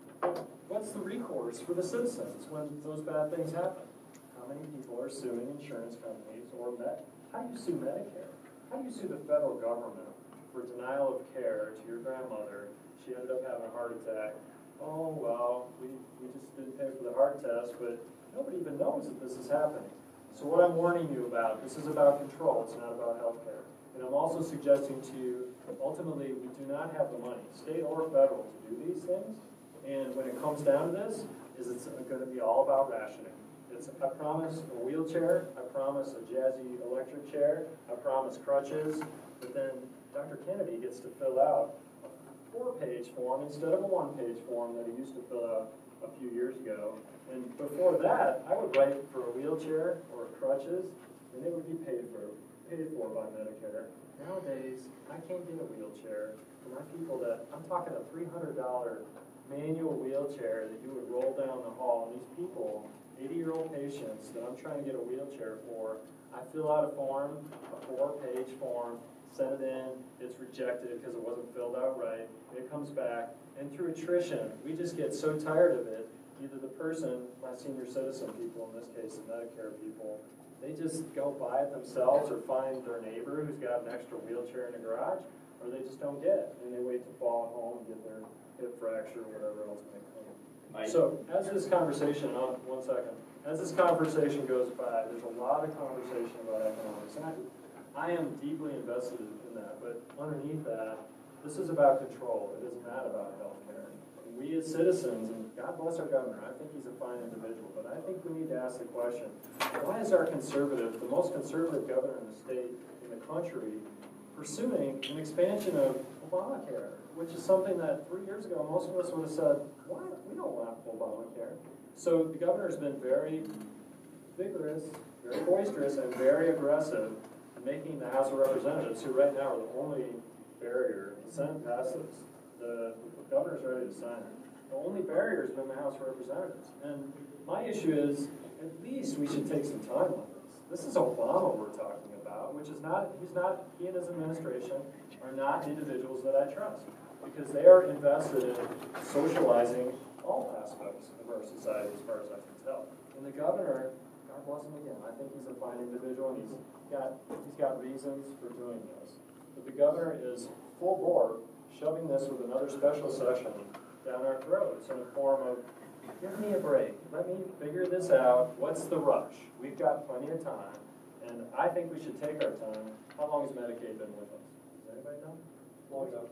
What's the recourse for the citizens when those bad things happen? How many people are suing insurance companies or Med? How do you sue Medicare? How do you sue the federal government for denial of care to your grandmother? She ended up having a heart attack. Oh, well, we, we just didn't pay for the heart test, but nobody even knows that this is happening. So what I'm warning you about, this is about control, it's not about health care. And I'm also suggesting to you, ultimately, we do not have the money, state or federal, to do these things. And when it comes down to this, is it's going to be all about rationing. It's, I promise a wheelchair, I promise a jazzy electric chair, I promise crutches, but then Doctor Kennedy gets to fill out a four-page form instead of a one-page form that he used to fill out a few years ago. And before that, I would write for a wheelchair or crutches, and it would be paid for, paid for by Medicare. Nowadays, I can't get a wheelchair for my people that, I'm talking a three hundred dollar manual wheelchair that you would roll down the hall, and these people, eighty-year-old patients that I'm trying to get a wheelchair for, I fill out a form, a four-page form, send it in, it's rejected because it wasn't filled out right, it comes back, and through attrition, we just get so tired of it, either the person, my senior citizen people, in this case the Medicare people, they just go buy it themselves or find their neighbor who's got an extra wheelchair in the garage, or they just don't get it, and they wait to fall at home and get their hip fracture or whatever else may come. So as this conversation, oh, one second, as this conversation goes by, there's a lot of conversation about economics, and I, I am deeply invested in that, but underneath that, this is about control. It is not about health care. We as citizens, and God bless our governor, I think he's a fine individual, but I think we need to ask the question, why is our conservative, the most conservative governor in the state, in the country, pursuing an expansion of Obamacare, which is something that three years ago most of us would have said, what? We don't want Obamacare. So the governor's been very vigorous, very boisterous, and very aggressive in making the House of Representatives, who right now are the only barrier. The Senate passes. The governor's ready to sign it. The only barrier has been the House of Representatives. And my issue is, at least we should take some time on this. This is Obama we're talking about, which is not, he's not, he and his administration are not individuals that I trust, because they are invested in socializing all aspects of our society as far as I can tell. And the governor, God bless him again, I think he's a fine individual, and he's got, he's got reasons for doing this. But the governor is full bore shoving this with another special session down our throats in the form of, give me a break, let me figure this out, what's the rush? We've got plenty of time, and I think we should take our time. How long has Medicaid been with us? Does anybody know? Long enough.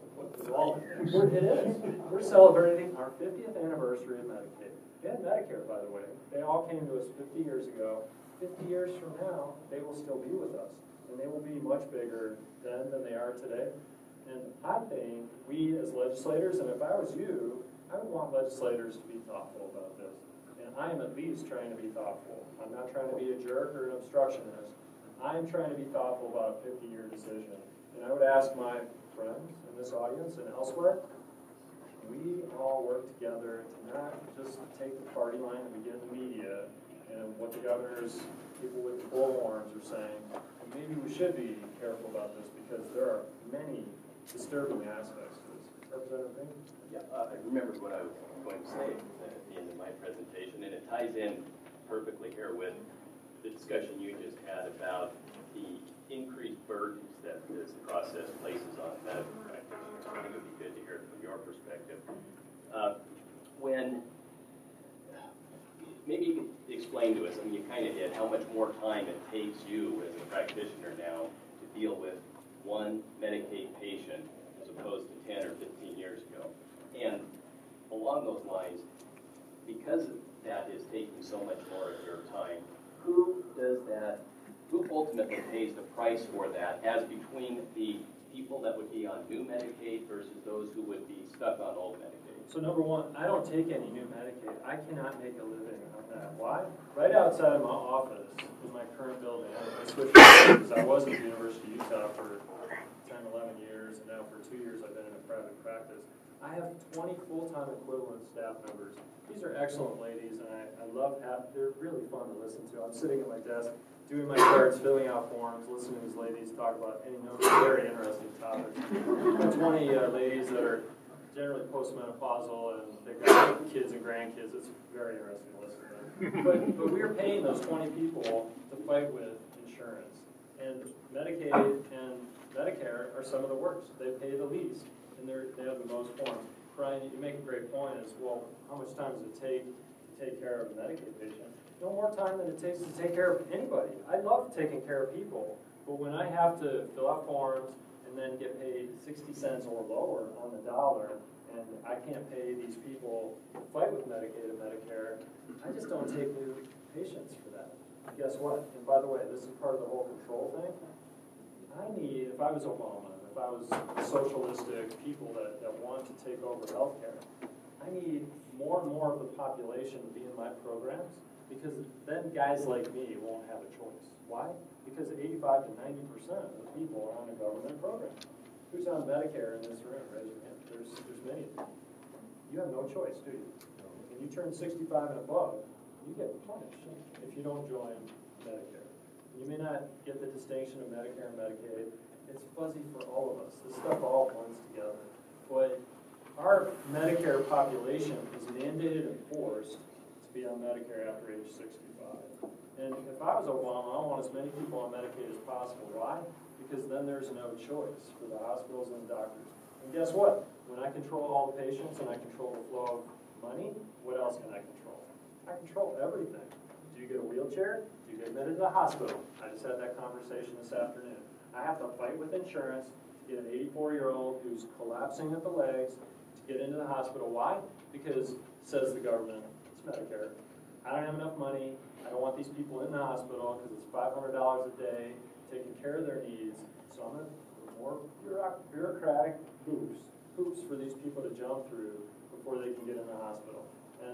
It is. We're celebrating our fiftieth anniversary of Medicaid. And Medicare, by the way. They all came to us fifty years ago. fifty years from now, they will still be with us. And they will be much bigger then than they are today. And I think we as legislators, and if I was you, I would want legislators to be thoughtful about this. And I am at least trying to be thoughtful. I'm not trying to be a jerk or an obstructionist. I'm trying to be thoughtful about a fifty-year decision. And I would ask my friends in this audience and elsewhere, we all work together to not just take the party line that we get in the media and what the governor's people with the bullhorns are saying. And maybe we should be careful about this, because there are many disturbing aspects to this. Representative Greene? Yeah, uh, I remembered what I was going to say at the end of my presentation, and it ties in perfectly here with the discussion you just had about the increased burdens that this process places on medical practitioners. I think it would be good to hear it from your perspective. Uh, when, maybe you could explain to us, I mean, you kind of did, how much more time it takes you as a practitioner now to deal with one Medicaid patient as opposed to ten or fifteen years ago. And along those lines, because that is taking so much more of your time, who does that, who ultimately pays the price for that, as between the people that would be on new Medicaid versus those who would be stuck on old Medicaid? So number one, I don't take any new Medicaid. I cannot make a living on that. Why? Right outside of my office, in my current building, I switched because I was at the University of Utah for ten, eleven years, and now for two years I've been in a private practice. I have twenty full-time equivalent staff members. These are excellent ladies, and I, I love having, they're really fun to listen to. I'm sitting at my desk, doing my cards, filling out forms, listening to these ladies talk about any number of very interesting topics. twenty uh, ladies that are generally postmenopausal, and they've got kids and grandkids. It's very interesting to listen to them. But, but we are paying those twenty people to fight with insurance. And Medicaid and Medicare are some of the worst. They pay the least, and they're, they have the most forms. Brian, you make a great point as well. How much time does it take to take care of a Medicaid patient? No more time than it takes to take care of anybody. I love taking care of people, but when I have to fill out forms and then get paid sixty cents or lower on the dollar, and I can't pay these people to fight with Medicaid and Medicare, I just don't take new patients for that. And guess what? And by the way, this is part of the whole control thing. I need, if I was Obama, if I was socialistic people that, that want to take over healthcare, I need more and more of the population to be in my programs, because then guys like me won't have a choice. Why? Because eighty-five to ninety percent of the people are on a government program. Who's on Medicare in this room? Raise your hand. There's, there's many of you. You have no choice, do you? When you turn sixty-five and above, you get punished if you don't join Medicare. You may not get the distinction of Medicare and Medicaid. It's fuzzy for all of us. This stuff all blends together. But our Medicare population is mandated and forced to be on Medicare after age sixty-five. And if I was Obama, I want as many people on Medicaid as possible. Why? Because then there's no choice for the hospitals and the doctors. And guess what? When I control all the patients and I control the flow of money, what else can I control? I control everything. Do you get a wheelchair? Do you get admitted to the hospital? I just had that conversation this afternoon. I have to fight with insurance to get an eighty-four-year-old who's collapsing at the legs to get into the hospital. Why? Because, says the government, it's Medicare, I don't have enough money. I don't want these people in the hospital because it's five hundred dollars a day taking care of their needs. So I'm going to put more bureaucratic hoops, hoops for these people to jump through before they can get in the hospital. And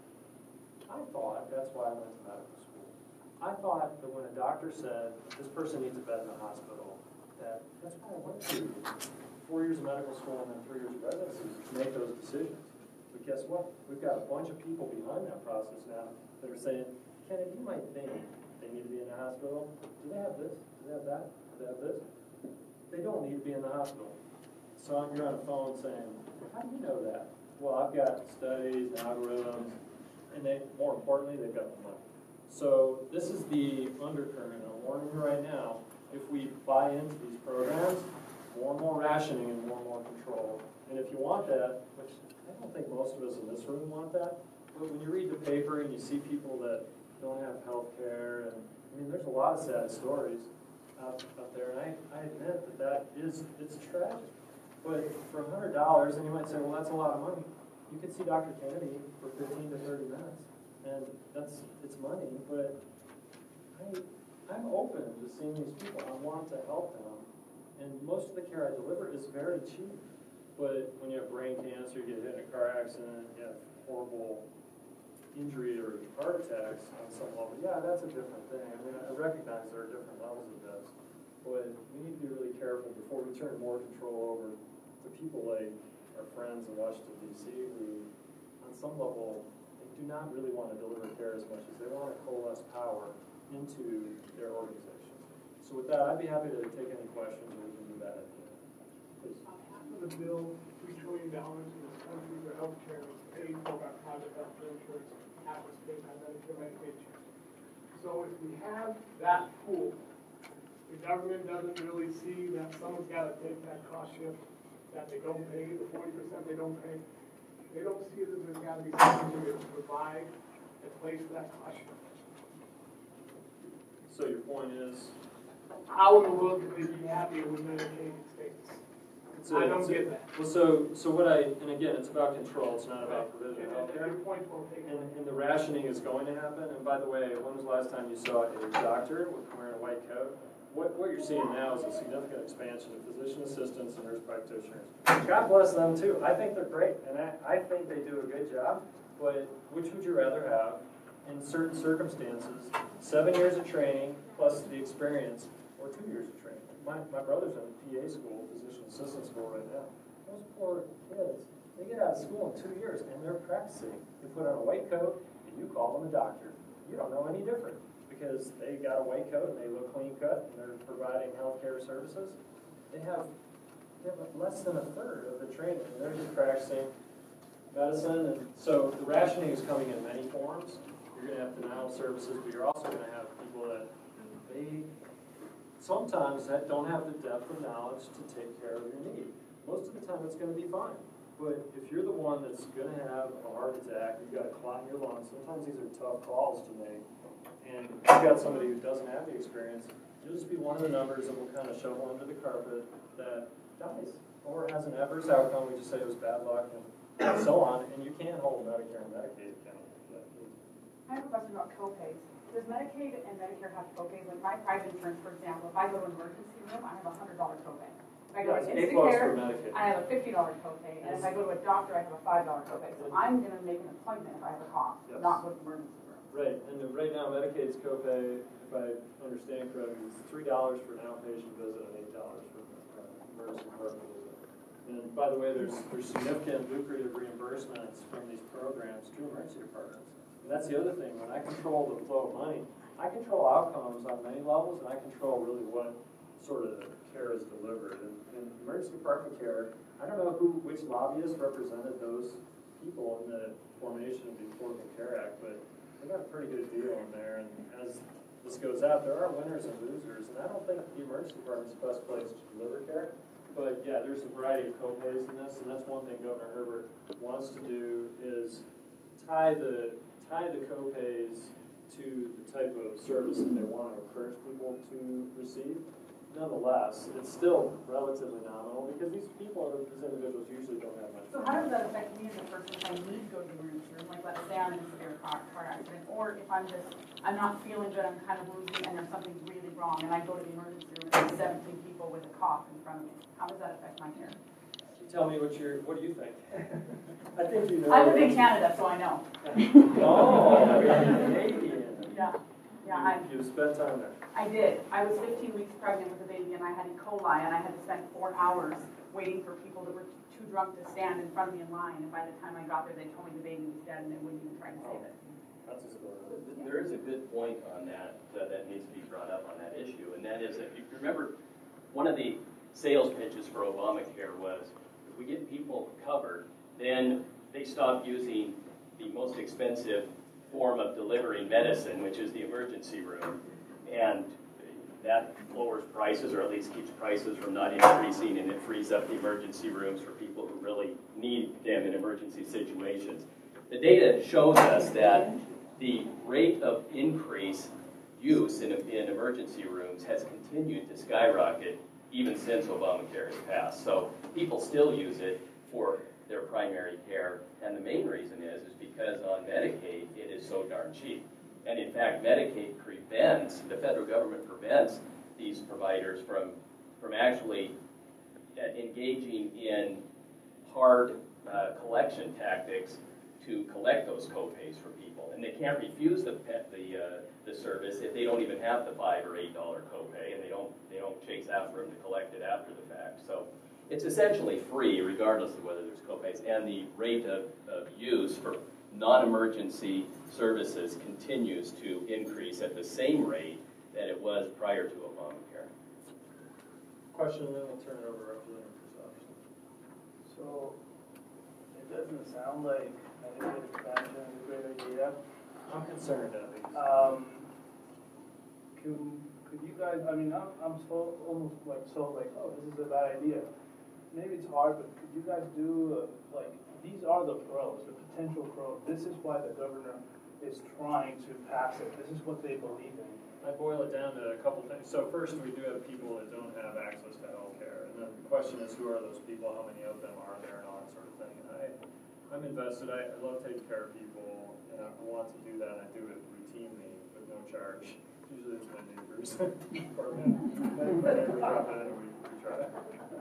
I thought, that's why I went to medical school. I thought that when a doctor said, this person needs a bed in the hospital, that that's why I went through four years of medical school and then three years of residency to make those decisions. But guess what? We've got a bunch of people behind that process now that are saying, Kennedy, you might think they need to be in the hospital. Do they have this? Do they have that? Do they have this? They don't need to be in the hospital. So you're on the phone saying, how do you know that? Well, I've got studies and algorithms, and they, more importantly, they've got the money. So this is the undercurrent. I'm warning you right now, if we buy into these programs, more and more rationing and more and more control. And if you want that, which I don't think most of us in this room want that, but when you read the paper and you see people that don't have health care, and I mean, there's a lot of sad stories out, out there, and I, I admit that that is, it's tragic. But for one hundred dollars, and you might say, well, that's a lot of money. You could see Doctor Kennedy for fifteen to thirty minutes, and that's, it's money, but I, I'm open to seeing these people. I want to help them, and most of the care I deliver is very cheap. But when you have brain cancer, you get hit in a car accident, you have horrible injury or heart attacks on some level, yeah, that's a different thing. I mean, I recognize there are different levels of this, but we need to be really careful before we turn more control over to people like our friends in Washington, D C, who, on some level, they do not really want to deliver care as much as they want to coalesce power into their organizations. So with that, I'd be happy to take any questions, or we can do that at the end. Please. Half of the bill, three trillion dollars in this country for health care, was paid for by private health care insurance. Half was paid by Medicare, Medicaid insurance. So if we have that pool, the government doesn't really see that someone's got to take that cost shift, that they don't pay, the forty percent they don't pay. They don't see that there's got to be something to provide a place for that cost share. So your point is? How in the world could they be happier with Medicaid states? So, I don't so, get that. Well, so, so what I, and again, it's about control, it's not about provision of And, healthcare. and your point well taken. And, and the rationing is going to happen, and by the way, when was the last time you saw a doctor with wearing a white coat? What, what you're seeing now is a significant expansion of physician assistants and nurse practitioners. God bless them too. I think they're great, and I, I think they do a good job, but which would you rather have in certain circumstances? Seven years of training plus the experience, or two years of training? My, my brother's in P A school, physician assistant school right now. Those poor kids, they get out of school in two years and they're practicing. You put on a white coat and you call them a doctor. You don't know any different because they got a white coat and they look clean cut and they're providing healthcare services. They have, they have less than a third of the training and they're just practicing medicine. And so the rationing is coming in many forms. You're going to have denial of services, but you're also going to have people that they sometimes that don't have the depth of knowledge to take care of your need. Most of the time it's going to be fine. But if you're the one that's going to have a heart attack, you've got a clot in your lungs, sometimes these are tough calls to make, and you've got somebody who doesn't have the experience, you'll just be one of the numbers that will kind of shovel under the carpet that dies or has an adverse outcome. We just say it was bad luck and so on, and you can't hold Medicare and Medicaid accountable for that. I have a question about copays. Does Medicaid and Medicare have copays? Like my private insurance, for example, if I go to an emergency room, I have a one hundred dollar copay. If I go Yeah, to it's A plus for Instacare, Medicaid. I have a fifty dollar copay. And if I go to a doctor, I have a five dollar copay. So I'm going to make an appointment if I have a cough, Yes. not go to the emergency room. Right, and then right now Medicaid's copay, if I understand correctly, is three dollars for an outpatient visit and eight dollars for an emergency department visit. And by the way, there's there's significant lucrative reimbursements from these programs to emergency departments. And that's the other thing, when I control the flow of money, I control outcomes on many levels, and I control really what sort of care is delivered. And, and emergency department care, I don't know who, which lobbyist represented those people in the formation of the Affordable Care Act, but they got a pretty good deal in there. And as this goes out, there are winners and losers, and I don't think the emergency department's the best place to deliver care. But yeah, there's a variety of copays in this, and that's one thing Governor Herbert wants to do is tie the tie the copays to the type of service that they want to encourage people to receive. Nonetheless, it's still relatively nominal because these people, or these individuals, usually don't have much. So how does that affect me as a person if I need to go to the emergency room? Like let's say I'm in a severe car, car accident, or if I'm just, I'm not feeling good, I'm kind of woozy, and there's something really wrong, and I go to the emergency room and there's seventeen people with a cough in front of me. How does that affect my care? Tell me what you're, what do you think? I think you know. I live in Canada, so I know. Oh, you're Canadian. Yeah, yeah. I, You've spent time there. I did. I was fifteen weeks pregnant with a baby, and I had E. coli, and I had to spend four hours waiting for people that were too drunk to stand in front of me in line. And by the time I got there, they told me the baby was dead, and they wouldn't even try to save it. That's a story. There is a good point on that uh, that needs to be brought up on that issue, and that is that if you remember, one of the sales pitches for Obamacare was if we get people covered, then they stop using the most expensive form of delivering medicine, which is the emergency room, and that lowers prices, or at least keeps prices from not increasing, and it frees up the emergency rooms for people who really need them in emergency situations. The data shows us that the rate of increase use in, in emergency rooms has continued to skyrocket even since Obamacare has passed. So people still use it for their primary care, and the main reason is, is because on Medicaid it is so darn cheap. And in fact, Medicaid prevents, the federal government prevents these providers from, from actually engaging in hard uh, collection tactics to collect those copays from people. And they can't refuse the, the, uh, the service if they don't even have the five or eight dollar copay, and they don't, they don't chase after them to collect it after the fact. So it's essentially free regardless of whether there's copays, and the rate of, of use for non-emergency services continues to increase at the same rate that it was prior to Obamacare. Question, and then we'll turn it over to Representative Christofferson. So it doesn't sound like Medicaid expansion is a great idea. I'm concerned at least. Um, can, could you guys, I mean, I'm, I'm so, almost like, so like, oh, this is a bad idea. Maybe it's hard, but could you guys do, a, like, these are the pros, the potential pros. This is why the governor is trying to pass it. This is what they believe in. I boil it down to a couple things. So first, we do have people that don't have access to health care. And then the question is, who are those people? How many of them are there and all that sort of thing? And I, I'm invested. I, I love taking care of people, and I want to do that, and I do it routinely with no charge. Usually it's my neighbors. or my neighbors drop in and we, we try to.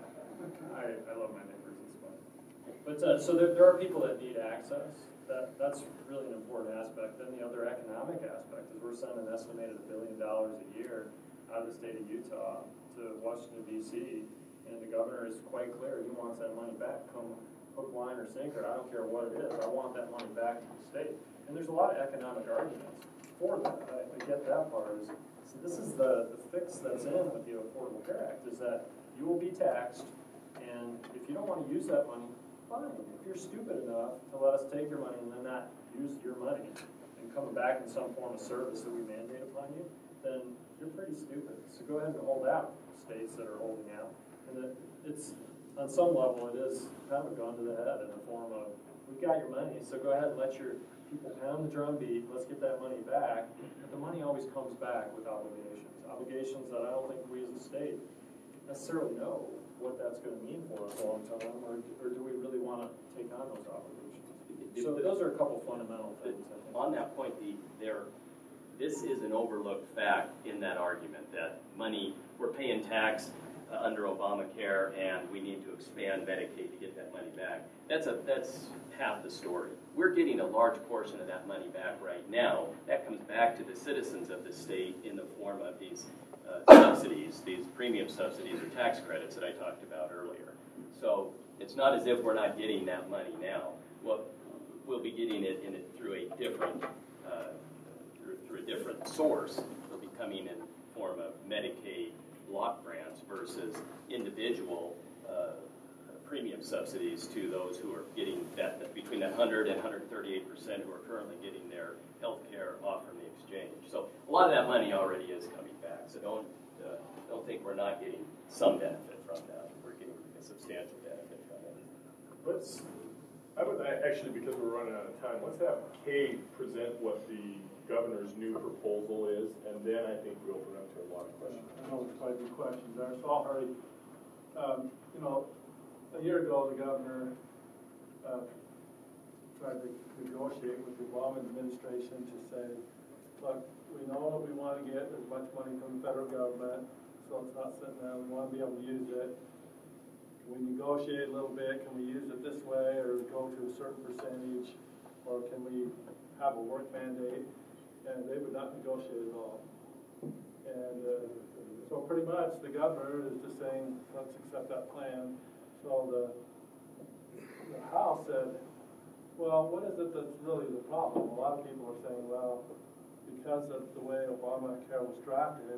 I, I love my neighbors. It's fun. But uh, so there, there are people that need access. That, that's really an important aspect. Then the other economic aspect is we're sending an estimated a billion dollars a year out of the state of Utah to Washington, D C, and the governor is quite clear. He wants that money back, come hook, line, or sinker. I don't care what it is. I want that money back to the state. And there's a lot of economic arguments for that. I, I get that part. Is, so this is the, the fix that's in with the Affordable Care Act, is that you will be taxed, and if you don't want to use that money, fine. If you're stupid enough to let us take your money and then not use your money and come back in some form of service that we mandate upon you, then you're pretty stupid. So go ahead and hold out, states that are holding out. And it, it's, on some level, it is kind of a gun to the head in the form of, we've got your money, so go ahead and let your people pound the drum beat, let's get that money back. But the money always comes back with obligations. Obligations that I don't think we as a state necessarily know what that's going to mean for us long term, or, or do we really want to take on those obligations? So those are a couple fundamental things. I think. On that point, the, there, this is an overlooked fact in that argument that money, we're paying tax uh, under Obamacare, and we need to expand Medicaid to get that money back. That's a that's half the story. We're getting a large portion of that money back right now. That comes back to the citizens of the state in the form of these Uh, subsidies, these premium subsidies or tax credits that I talked about earlier. So it's not as if we're not getting that money now. Well, we'll be getting it in it through a different uh, through, through a different source. It'll be coming in form of Medicaid block grants versus individual uh, premium subsidies to those who are getting that, that between that one hundred and one hundred thirty-eight percent who are currently getting their health care off from the exchange. So a lot of that money already is coming back. So don't uh, don't think we're not getting some benefit from that. We're getting a substantial benefit from it. Let's, I would actually, because we're running out of time, let's have Kay present what the governor's new proposal is, and then I think we open up to a lot of questions. I know there's quite a few questions there, so I'll hurry. Um, you know, a year ago, the governor uh, tried to negotiate with the Obama administration to say, look, we know that we want to get as much money from the federal government, so it's not sitting there. We want to be able to use it. Can we negotiate a little bit? Can we use it this way, or go to a certain percentage, or can we have a work mandate? And they would not negotiate at all. And uh, so pretty much the governor is just saying, let's accept that plan. So the, the House said, well, what is it that's really the problem? A lot of people are saying, well, because of the way Obamacare was drafted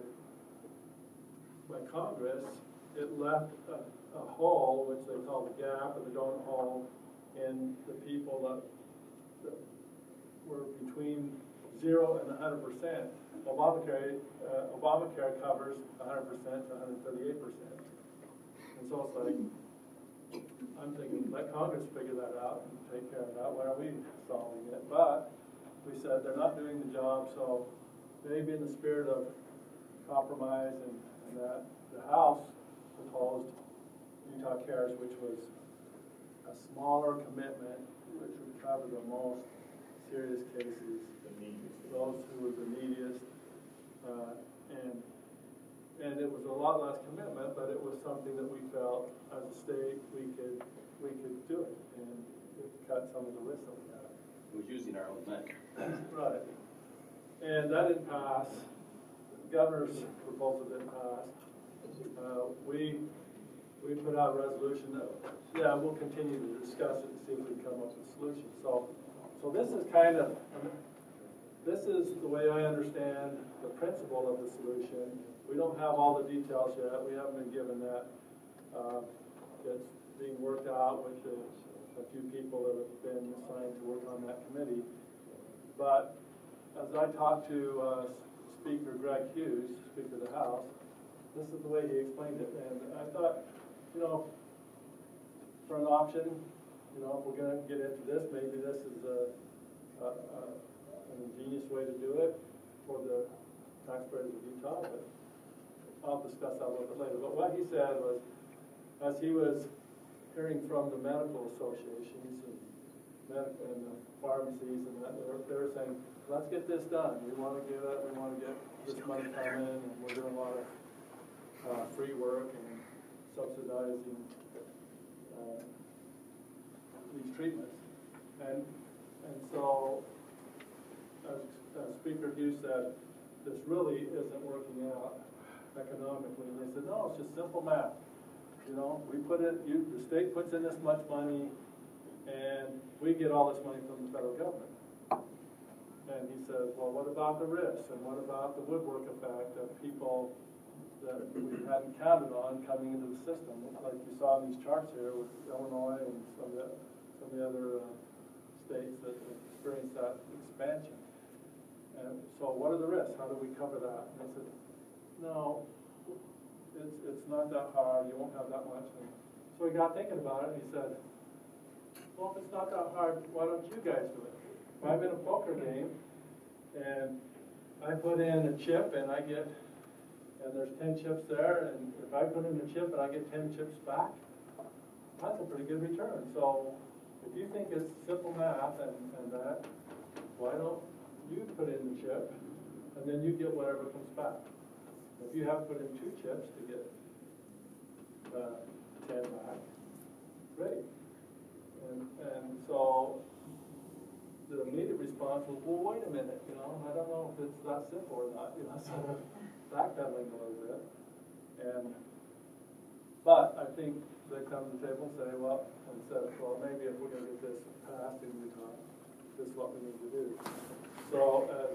by Congress, it left a, a hole, which they call the gap, or the donut hole, in the people that, that were between zero and one hundred percent. Obamacare, uh, Obamacare covers one hundred percent to one hundred thirty-eight percent. And so it's like, I'm thinking, let Congress figure that out and take care of that. Why are we solving it? But we said they're not doing the job, so maybe in the spirit of compromise and, and that, the House proposed Utah Cares, which was a smaller commitment, which would cover the most serious cases, the neediest, those who were the neediest, uh, and and it was a lot less commitment, but it was something that we felt as a state we could we could do it and it cut some of the risk that we had. It was using our own money. Right. And that didn't pass. The governor's proposal didn't pass. Uh, we we put out a resolution that, yeah, we'll continue to discuss it and see if we can come up with a solution. So, so this is kind of, this is the way I understand the principle of the solution. We don't have all the details yet. We haven't been given that. Uh, it's being worked out with the, a few people that have been assigned to work on that committee. But as I talked to uh, Speaker Greg Hughes, Speaker of the House, this is the way he explained it. And I thought, you know, for an option, you know, if we're going to get into this, maybe this is a, a, a, an ingenious way to do it for the taxpayers of Utah, but I'll discuss that a little bit later. But what he said was, as he was hearing from the medical associations and, med and the pharmacies and that, they were, they were saying, let's get this done. We want to get it, we want to get this money come in, and we're doing a lot of uh, free work and subsidizing uh, these treatments. And, and so, as, as Speaker Hughes said, this really isn't working out economically. And they said, no, it's just simple math. You know, we put it, you, the state puts in this much money, and we get all this money from the federal government. And he says, well, what about the risks? And what about the woodwork effect of people that we hadn't counted on coming into the system? Like you saw in these charts here with Illinois and some of the, some of the other uh, states that experienced that expansion. And so what are the risks? How do we cover that? And they said, no, it's, it's not that hard. You won't have that much. And so he got thinking about it, and he said, well, if it's not that hard, why don't you guys do it? If I'm in a poker game, and I put in a chip, and I get, and there's ten chips there, and if I put in a chip and I get ten chips back, that's a pretty good return. So if you think it's simple math and, and that, why don't you put in the chip, and then you get whatever comes back. If you have to put in two chips to get uh, ten back, great. And, and so the immediate response was, well, wait a minute, you know, I don't know if it's that simple or not, you know, sort of backpedaling a little bit. And, but I think they come to the table and say, well, and said, well, maybe if we're going to get this passed in Utah, this is what we need to do. So as,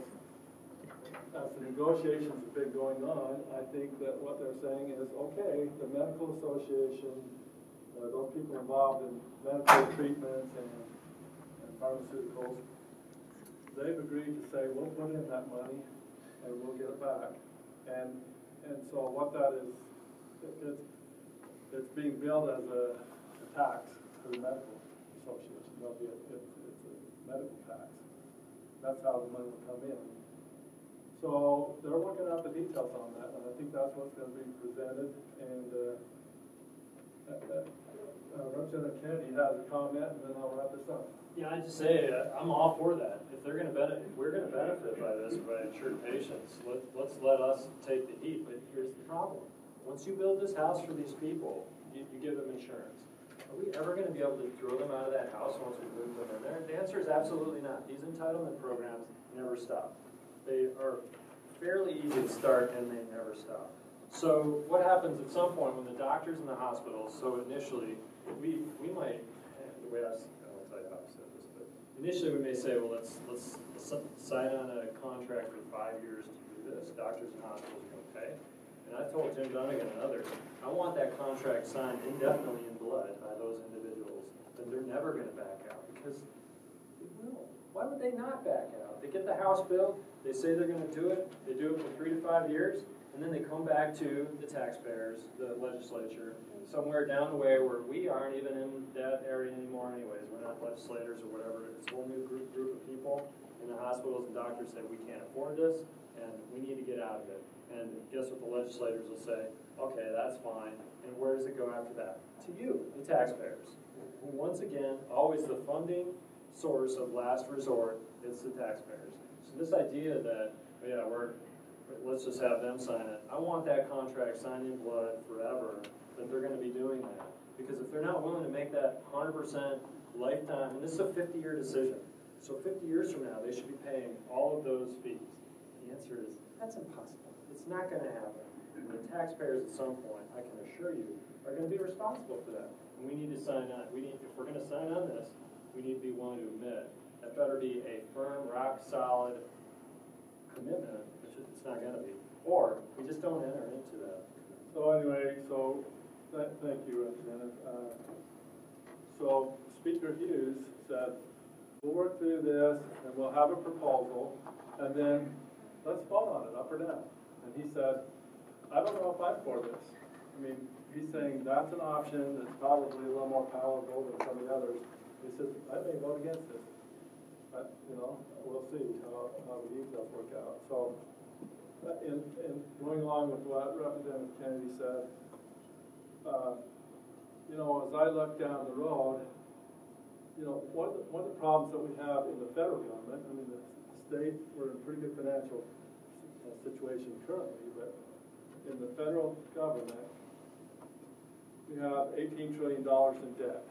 as the negotiations have been going on, I think that what they're saying is, okay, the medical association, uh, those people involved in medical treatments and, and pharmaceuticals, they've agreed to say, we'll put in that money and we'll get it back. And and so what that is, it, it's, it's being billed as a, a tax to the medical association. It'll be a, it, it's a medical tax. That's how the money will come in. So they're working out the details on that, and I think that's what's going to be presented. And uh, uh, uh, Representative Kennedy has a comment, and then I'll wrap this up. Yeah, I just say uh, I'm all for that. If they're going to benefit, if we're going to benefit by this, by insured patients, let, let's let us take the heat. But here's the problem: once you build this house for these people, you, you give them insurance. Are we ever going to be able to throw them out of that house once we move them in there? The answer is absolutely not. These entitlement programs never stop. They are fairly easy to start, and they never stop. So what happens at some point when the doctors and the hospitals, so initially, we we might, the way I, I won't tell you how I said this, but initially we may say, well, let's, let's sign on a contract for five years to do this. Doctors and hospitals are going to pay. And I told Jim Dunnigan and others, I want that contract signed indefinitely in blood by those individuals, that they're never going to back out, because they will. Why would they not back out? They get the house built, they say they're going to do it, they do it for three to five years, and then they come back to the taxpayers, the legislature, somewhere down the way where we aren't even in that area anymore anyways. We're not legislators or whatever. It's a whole new group, group of people, and the hospitals and doctors say, we can't afford this, and we need to get out of it. And guess what the legislators will say? Okay, that's fine. And where does it go after that? To you, the taxpayers. And once again, always the funding source of last resort is the taxpayers. So this idea that, yeah, we're, let's just have them sign it. I want that contract signed in blood forever, that they're going to be doing that. Because if they're not willing to make that one hundred percent lifetime, and this is a fifty-year decision, so fifty years from now, they should be paying all of those fees. The answer is, that's impossible. It's not going to happen. And the taxpayers at some point, I can assure you, are going to be responsible for that. And we need to sign on. We need, if we're going to sign on this, we need to be willing to admit that better be a firm, rock-solid commitment, which it's not going to be. Or we just don't enter into that. So anyway, so th thank you, Representative. Uh, so Speaker Hughes said, we'll work through this, and we'll have a proposal, and then let's vote on it, up or down. And he said, I don't know if I'm for this. I mean, he's saying that's an option that's probably a little more palatable than some of the others. he says, I may vote against this. But, you know, we'll see how, how the details work out. So, uh, in, in going along with what Representative Kennedy said, uh, you know, as I look down the road, you know, one of, the, one of the problems that we have in the federal government, I mean, the state, we're in a pretty good financial uh, situation currently, but in the federal government, we have eighteen trillion dollars in debt.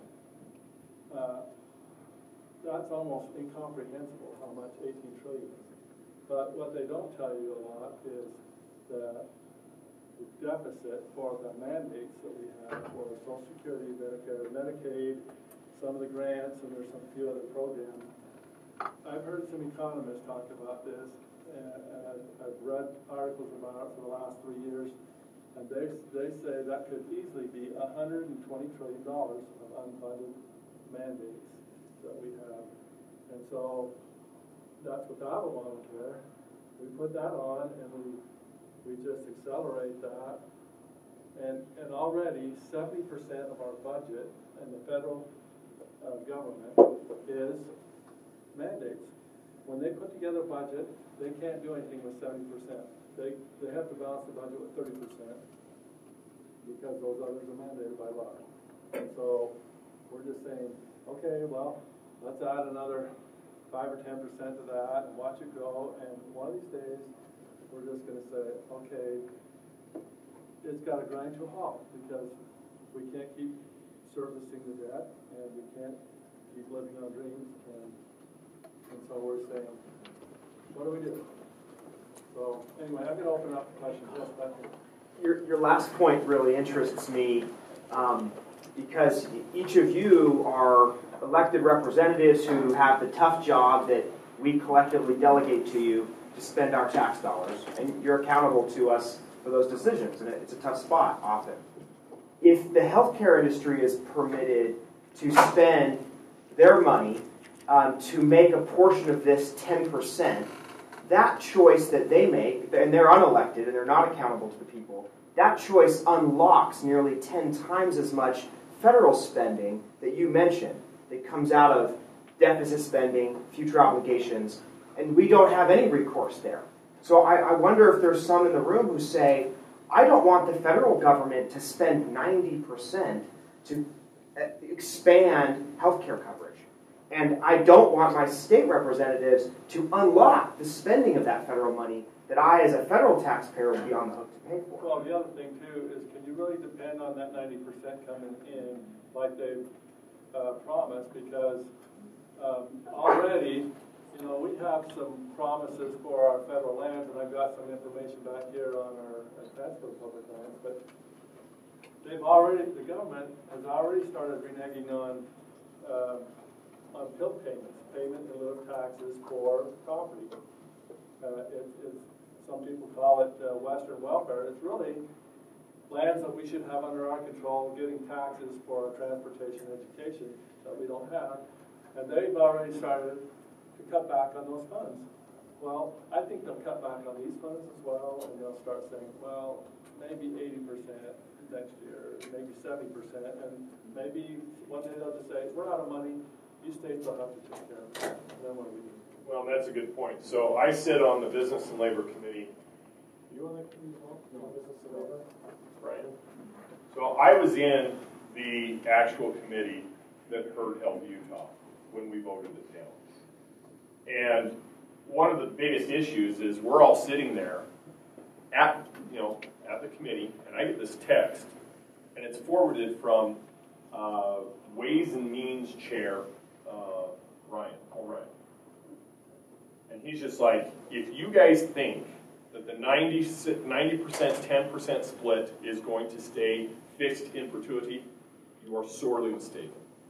Uh, that's almost incomprehensible how much eighteen trillion dollars is. But what they don't tell you a lot is that the deficit for the mandates that we have for Social Security, Medicare, Medicaid, some of the grants, and there's some few other programs. I've heard some economists talk about this, and, and I've, I've read articles about it for the last three years, and they, they say that could easily be one hundred twenty trillion dollars of unfunded mandates that we have. And so that's without Obamacare. We put that on, and we we just accelerate that. And, and already seventy percent of our budget in the federal uh, government is mandates. When they put together a budget, they can't do anything with seventy percent. They, they have to balance the budget with thirty percent because those others are mandated by law. And so we're just saying, okay, well, let's add another five or ten percent of that and watch it go. And one of these days, we're just going to say, okay, it's got to grind to a halt because we can't keep servicing the debt and we can't keep living on dreams. And, and so we're saying, what do we do? So anyway, I'm going to open up the questions. Yes, Bethany. Your, your last point really interests me um, because each of you are elected representatives who have the tough job that we collectively delegate to you to spend our tax dollars, and you're accountable to us for those decisions, and it's a tough spot often. If the healthcare industry is permitted to spend their money um, to make a portion of this ten percent, that choice that they make, and they're unelected and they're not accountable to the people, that choice unlocks nearly ten times as much federal spending that you mentioned that comes out of deficit spending, future obligations, and we don't have any recourse there. So I, I wonder if there's some in the room who say, I don't want the federal government to spend ninety percent to expand healthcare coverage. And I don't want my state representatives to unlock the spending of that federal money that I, as a federal taxpayer, would be on the hook to pay for. Well, the other thing, too, is can you really depend on that ninety percent coming in like they've uh, promised? Because um, already, you know, we have some promises for our federal lands, and I've got some information back here on our transfer of public lands, but they've already, the government has already started reneging on uh, on P I L payments, payment in lieu of taxes for property. Uh, it, it's, some people call it uh, Western welfare. It's really lands that we should have under our control, getting taxes for transportation and education that we don't have. And they've already started to cut back on those funds. Well, I think they'll cut back on these funds as well, and they'll start saying, well, maybe eighty percent next year, maybe seventy percent, and maybe one day they'll just say, we're out of money, you states will have to take care of it. And then what do we do? Well, that's a good point. So I sit on the Business and Labor Committee. You on that committee? No, Business and Labor. Right. So I was in the actual committee that heard Help Utah when we voted it down. And one of the biggest issues is we're all sitting there at, you know, at the committee, and I get this text, and it's forwarded from uh, Ways and Means Chair uh, Ryan, Paul Ryan. And he's just like, if you guys think that the ninety percent, ten percent split is going to stay fixed in perpetuity, you are sorely mistaken.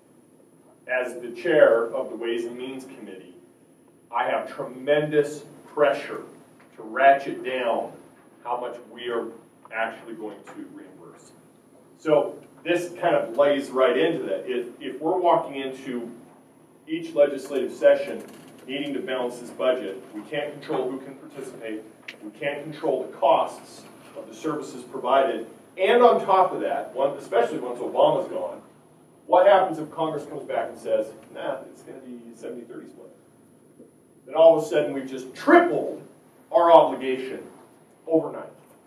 As the chair of the Ways and Means Committee, I have tremendous pressure to ratchet down how much we are actually going to reimburse. So this kind of lays right into that. If, if we're walking into each legislative session needing to balance this budget, we can't control who can participate, we can't control the costs of the services provided, and on top of that, one, especially once Obama's gone, What happens if Congress comes back and says, nah, it's going to be seventy thirty split? Then all of a sudden we've just tripled our obligation overnight.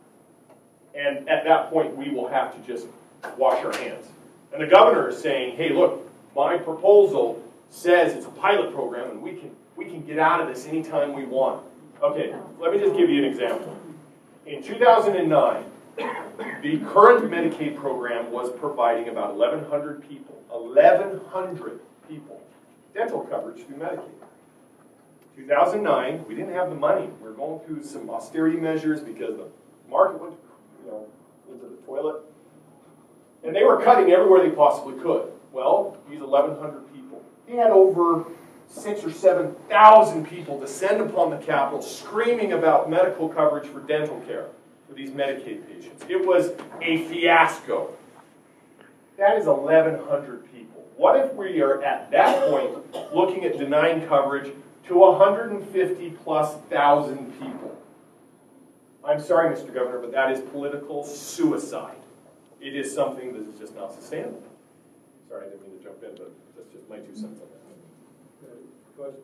And at that point we will have to just wash our hands. And the governor is saying, hey, look, my proposal says it's a pilot program and we can, we can get out of this anytime we want. Okay, let me just give you an example. In two thousand nine, the current Medicaid program was providing about eleven hundred people, eleven hundred people, dental coverage through Medicaid. two thousand nine, we didn't have the money. We were going through some austerity measures because the market went, you know, into the toilet. And they were cutting everywhere they possibly could. Well, these eleven hundred people, they had over six or seven thousand people descend upon the Capitol screaming about medical coverage for dental care for these Medicaid patients. It was a fiasco. That is eleven hundred people. What if we are at that point looking at denying coverage to one hundred fifty plus thousand people? I'm sorry, Mister Governor, but that is political suicide. It is something that is just not sustainable. Sorry, I didn't mean to jump in, but that's just my two cents on that. Question.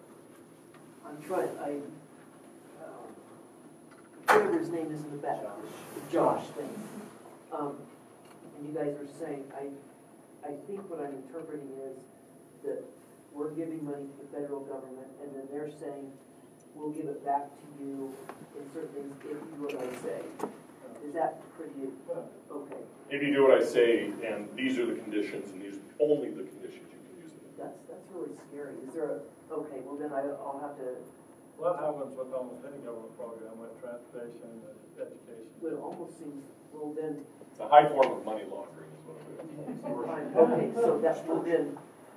I'm trying, I, um, whatever his name is in the back, Josh thing. Um, and you guys are saying, I, I think what I'm interpreting is that we're giving money to the federal government, and then they're saying, we'll give it back to you in certain things if you do what I say. Is that pretty, okay? If you do what I say, and these are the conditions, and these are only the conditions you can use it. That's, that's really scary. Is there a, okay, well then I, I'll have to. What happens with almost any government program, like transportation and education? Well, it almost seems, well then. It's a high form of money laundering is what it is. Okay, so that's, well then,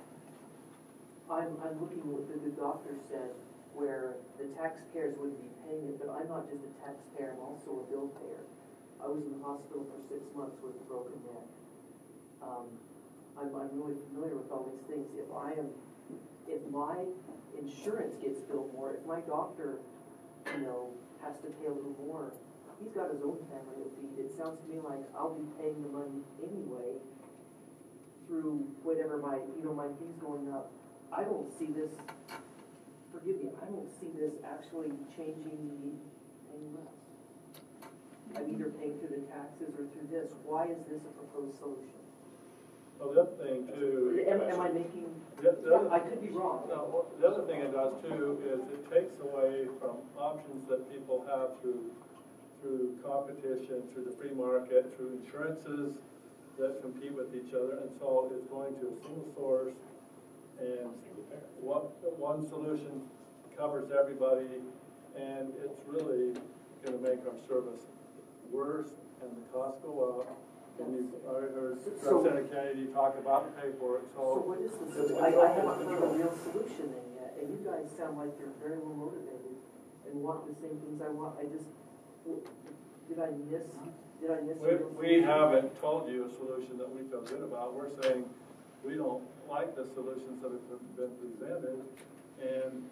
I'm, I'm looking at what the good doctor said, where the taxpayers wouldn't be paying it, but I'm not just a taxpayer, I'm also a bill payer. I was in the hospital for six months with a broken neck. Um, I'm, I'm really familiar with all these things. If I am, if my insurance gets billed more, if my doctor, you know, has to pay a little more, he's got his own family to feed. It sounds to me like I'll be paying the money anyway through whatever my, you know, my fees going up. I don't see this, forgive me, I don't see this actually changing me any less. I'm either paying through the taxes or through this. Why is this a proposed solution? Well, the other thing too. Am, am I making? The, the other, I could be wrong. No, the other thing it does too is it takes away from options that people have through through competition, through the free market, through insurances that compete with each other, and so it's going to a single source, and one one solution covers everybody, and it's really going to make our service worse, and the costs go up. And you, I heard so, Representative Kennedy talk about the pay for it. So, so what is the solution? I, I haven't found a real solution in yet, and you guys sound like you're very well motivated and want the same things I want. I just, did I miss, did I miss? We, we haven't told you a solution that we feel good about. We're saying we don't like the solutions that have been presented, and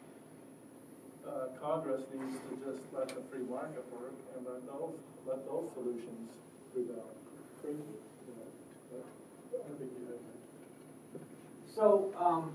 uh, Congress needs to just let the free market work and let those, let those solutions prevail. Thank you. So, um,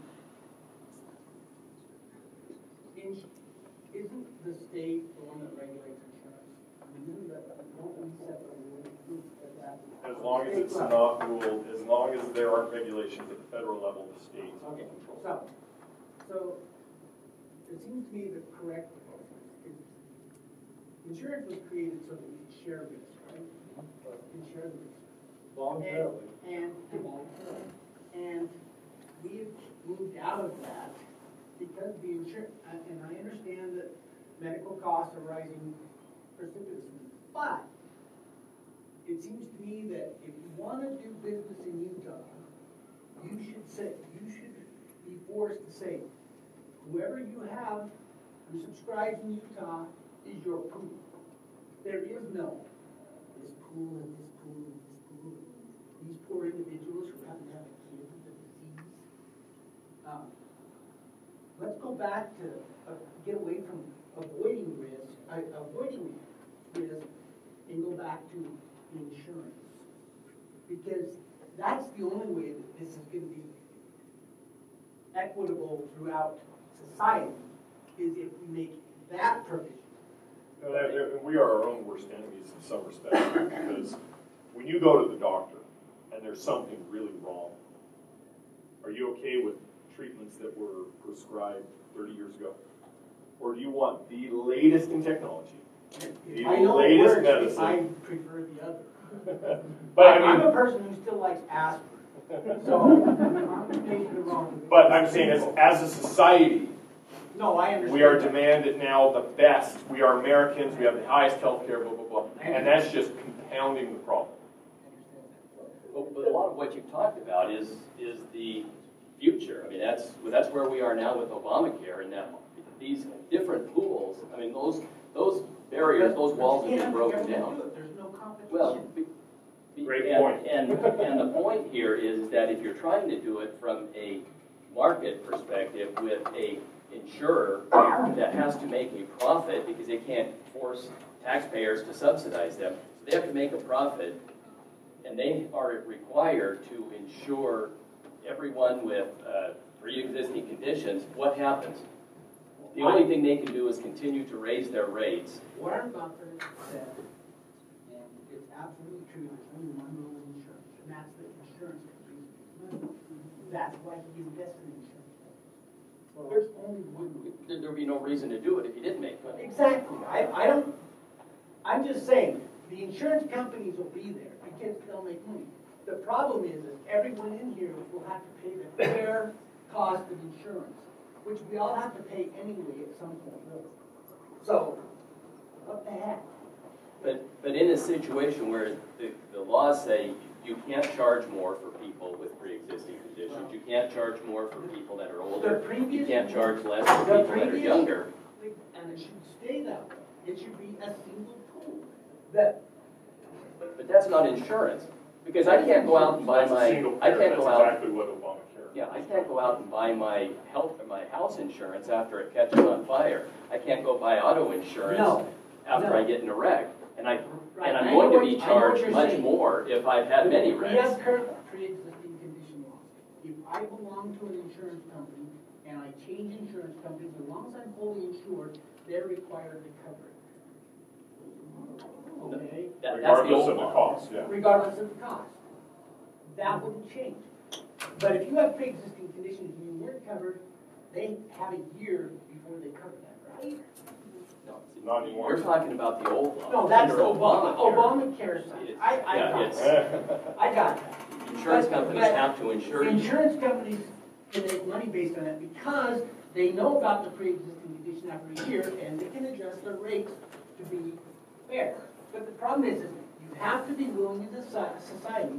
in, isn't the state the one that regulates insurance? I mean, isn't that, don't we set the rules for that? As long as it's not ruled, as long as there aren't regulations at the federal level, the state okay. controls. So, so it seems to me that correct is insurance was created so that we could share risk, right? We can share the risk. Voluntarily. And, and voluntarily. And we've moved out of that because the insurance, and I understand that medical costs are rising precipitously, but it seems to me that if you want to do business in Utah, you should say, you should be forced to say, whoever you have who subscribes in Utah is your pool. There is no this pool and this pool and this pool. These poor individuals who happen to have a kid with a disease. Um, let's go back to uh, get away from avoiding risk, uh, avoiding risk, and go back to insurance. Because that's the only way that this is going to be equitable throughout society, is if we make that provision. No, that, that, we are our own worst enemies in some respects, because when you go to the doctor and there's something really wrong, are you okay with treatments that were prescribed thirty years ago? Or do you want the latest in technology, the I know latest it works, medicine? I prefer the other. But I mean, I'm a person who still likes aspirin, so I'm taking the wrong. But I'm saying, as, as a society, no, I understand. we are demanded now the best. We are Americans. We have the highest health care, blah, blah, blah. And that's just compounding the problem. But, but a lot of what you've talked about is is the future. I mean, that's that's where we are now with Obamacare, and that these different pools. I mean, those those barriers, those walls have been broken down. There's no competition. Well, be, be, great and, point. And and the point here is that if you're trying to do it from a market perspective with a insurer that has to make a profit because they can't force taxpayers to subsidize them, so they have to make a profit. And they are required to insure everyone with uh, pre-existing conditions. What happens? The only thing they can do is continue to raise their rates. Warren Buffett said, and it's absolutely true, there's only one rule in insurance, and that's the insurance companies. That's why he invested in insurance companies. Well, there's only one rule. There would be no reason to do it if you didn't make money. Exactly. I, I don't, I'm just saying, the insurance companies will be there because they'll make money. The problem is that everyone in here will have to pay the fair cost of insurance, which we all have to pay anyway at some point. So, what the heck? But but in a situation where the, the laws say you can't charge more for people with pre-existing conditions, you can't charge more for people that are older, you can't charge less for people that are younger. And it should stay that way. It should be a single pool. That. But, but that's not insurance, because I can't go out and buy my. I can't go out. That's exactly what Obamacare. Yeah, I can't go out and buy my health or my house insurance after it catches on fire. I can't go buy auto insurance no. after no. I get in a wreck, and I right. and I'm I going to what, be charged much saying. more if I've had many wrecks. We have current pre-existing condition laws. If I belong to an insurance company and I change insurance companies, as long as I'm fully insured, they're required to cover it. Okay. That, regardless of the cost, yeah. Regardless of the cost. That wouldn't change. But if you have pre-existing conditions and you weren't covered, they have a year before they cover that, right? No, not anymore. You're talking about the old law. No, that's the Obamacare. Obamacare, Obamacare side. I, I yeah, got it's, it. I got it. Insurance but, companies but have to insure you. Insurance companies can make money based on that because they know about the pre-existing condition after a year and they can adjust their rates to be fair. But the problem is, is you have to be willing as a society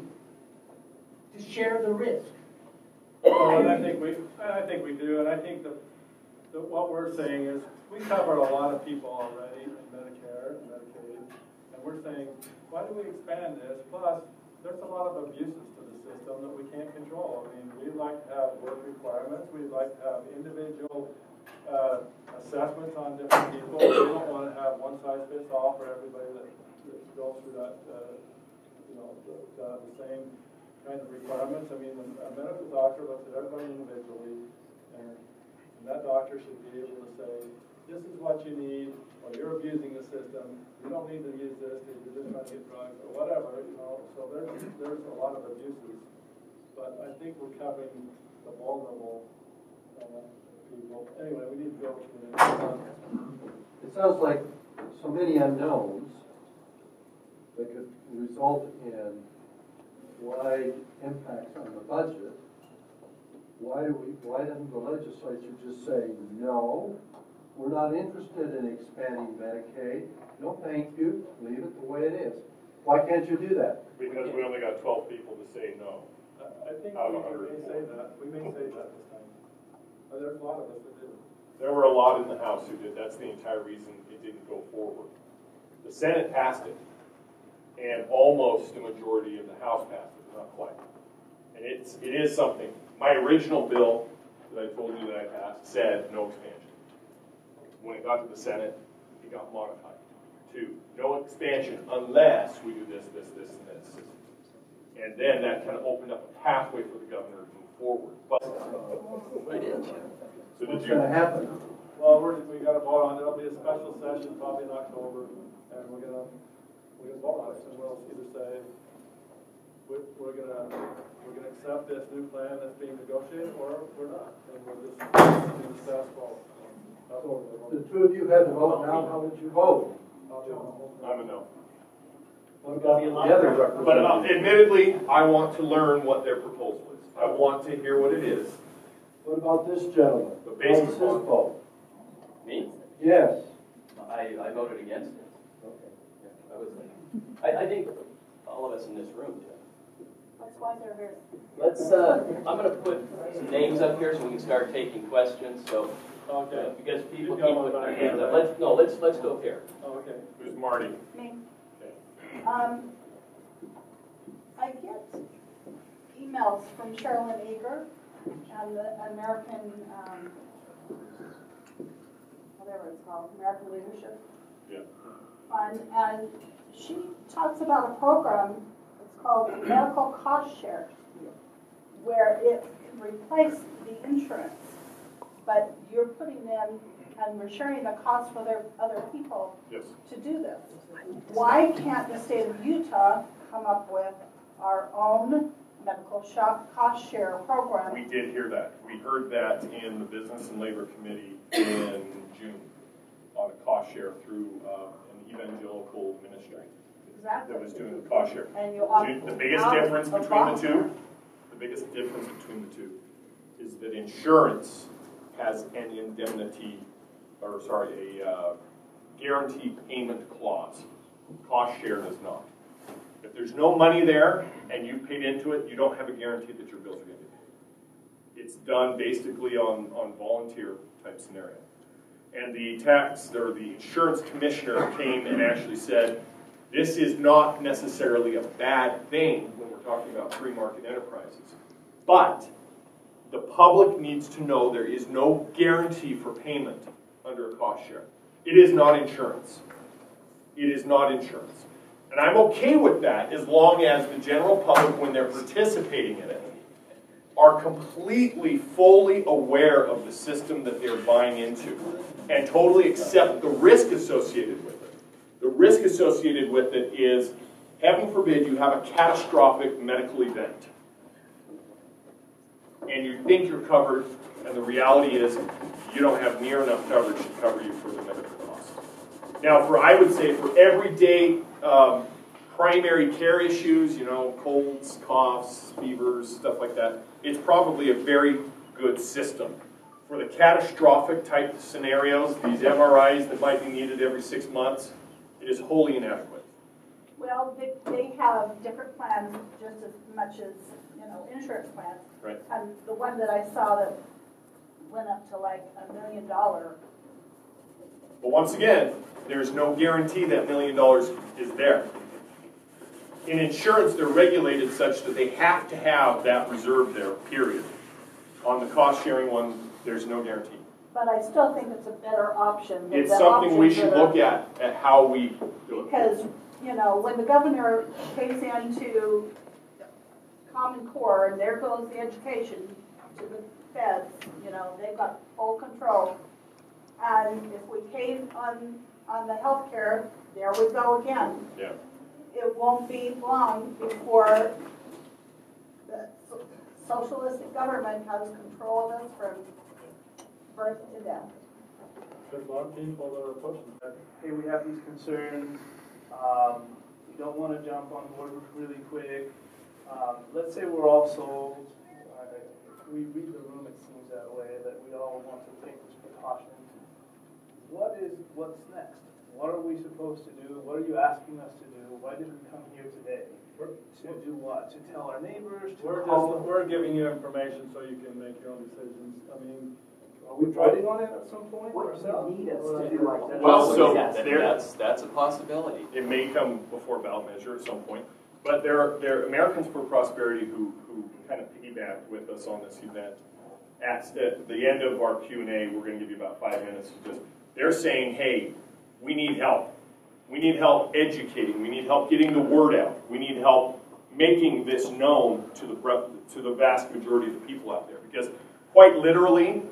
to share the risk. Well, and I think we, I think we do, and I think that, that what we're saying is we cover a lot of people already in Medicare and Medicaid, and we're saying, why do we expand this? Plus, there's a lot of abuses to the system that we can't control. I mean, we'd like to have work requirements, we'd like to have individual uh, assessments on different people. We don't want to have one size fits all for everybody that, that goes through that, uh, you know, the, uh, the same kind of requirements. I mean, a medical doctor looks at everybody individually, and, and that doctor should be able to say, this is what you need, or you're abusing the system, you don't need to use this because you're just trying to get drugs, or whatever, you know. So there's, there's a lot of abuses, but I think we're covering the vulnerable uh, people. Anyway, we need to go to the next one. It sounds like so many unknowns that could result in wide impacts on the budget. Why do we? Why doesn't the legislature just say no? We're not interested in expanding Medicaid. No, thank you. Leave it the way it is. Why can't you do that? Because we only got twelve people to say no. I think we may say that. We may say that this time. But there's a lot of us that didn't. There were a lot in the House who did. That's the entire reason it didn't go forward. The Senate passed it, and almost a majority of the House passed it, not quite. And it's it is something. My original bill that I told you that I passed said no expansion. When it got to the Senate, it got modified to no expansion unless we do this, this, this, and this. And then that kind of opened up a pathway for the governor to move forward. But, Why didn't you? So did What's you? going to happen? Well, we're, we got to vote on it. There'll be a special session probably in October, and we're gonna we're gonna vote on it, and we'll either say we're, we're gonna we're gonna accept this new plan that's being negotiated, or we're not, and we'll just do the status quo. The two of you had to vote now. How did you vote? I'm a no. What about the other representatives? But uh, admittedly, I want to learn what their proposal is. I want to hear what it is. What about this gentleman? But based What was his upon- vote? Me? Yes. I, I voted against it. Okay. I was, I, I think all of us in this room did. That's why they're here. Let's, uh, I'm gonna put some names up here so we can start taking questions, so. Okay. uh, Because people You've keep got one putting their back hands there, up. right? Let's, no, let's, let's go here. Oh, okay. Who's Marty? Me. Okay. Um, I get emails from Sherilyn Eager and the American, um, whatever it's called, American Leadership Yeah. Fund, and she talks about a program, it's called Medical Cost Share, where it can replace the insurance, but you're putting them, and we're sharing the cost for their other people Yes. to do this. Why can't the state of Utah come up with our own medical shock cost share program? We did hear that. We heard that in the Business and Labor Committee in June on a cost share through uh, an evangelical ministry Exactly. that was doing the cost share. And you opt The biggest out difference of between the Obamacare. two, the biggest difference between the two is that insurance has an indemnity, or sorry, a uh, guaranteed payment clause. Cost share does not. If there's no money there and you paid into it, you don't have a guarantee that your bills are going to be paid. It's done basically on, on volunteer type scenario. And the tax, or the insurance commissioner came and actually said, this is not necessarily a bad thing when we're talking about free market enterprises. But the public needs to know there is no guarantee for payment under a cost share. It is not insurance. It is not insurance. And I'm okay with that as long as the general public, when they're participating in it, are completely, fully aware of the system that they're buying into and totally accept the risk associated with it. The risk associated with it is, heaven forbid, you have a catastrophic medical event. And you think you're covered, and the reality is you don't have near enough coverage to cover you for the medical costs. Now, for I would say for everyday um, primary care issues, you know, colds, coughs, fevers, stuff like that, it's probably a very good system. For the catastrophic type scenarios, these M R Is that might be needed every six months, it is wholly inadequate. Well, they, they have different plans just as much as, you know, insurance plans. Right. And the one that I saw that went up to like a million dollar. But once again, there's no guarantee that million dollars is there. In insurance, they're regulated such that they have to have that reserve there, period. On the cost-sharing one, there's no guarantee. But I still think it's a better option. than It's the something we options should that are- look at, at how we do it. Because, you know, when the governor pays into Common Core, and there goes the education to the feds, you know, they've got full control. And if we cave on, on the health care, there we go again. Yeah. It won't be long before the socialistic government has control of us from birth to death. There's a lot of people that are pushing that. Hey, we have these concerns. Um, we don't want to jump on board really quick. Um, let's say we're all sold. Uh, we read the room, it seems that way, that we all want to take this precaution. What is, what's next? What are we supposed to do? What are you asking us to do? Why did we come here today? To do what? To tell our neighbors? To We're call just, we're giving you information so you can make your own decisions. I mean, Are we voting on it at some point? What do you need us to do like that? Well, so That- there, that's, that's a possibility. it may come before ballot measure at some point, but there are, there are Americans for Prosperity who, who kind of piggybacked with us on this event. At, at the end of our Q and A, we're going to give you about five minutes to just, they're saying, hey, we need help. We need help educating. We need help getting the word out. We need help making this known to the breadth, to the vast majority of the people out there. Because quite literally, and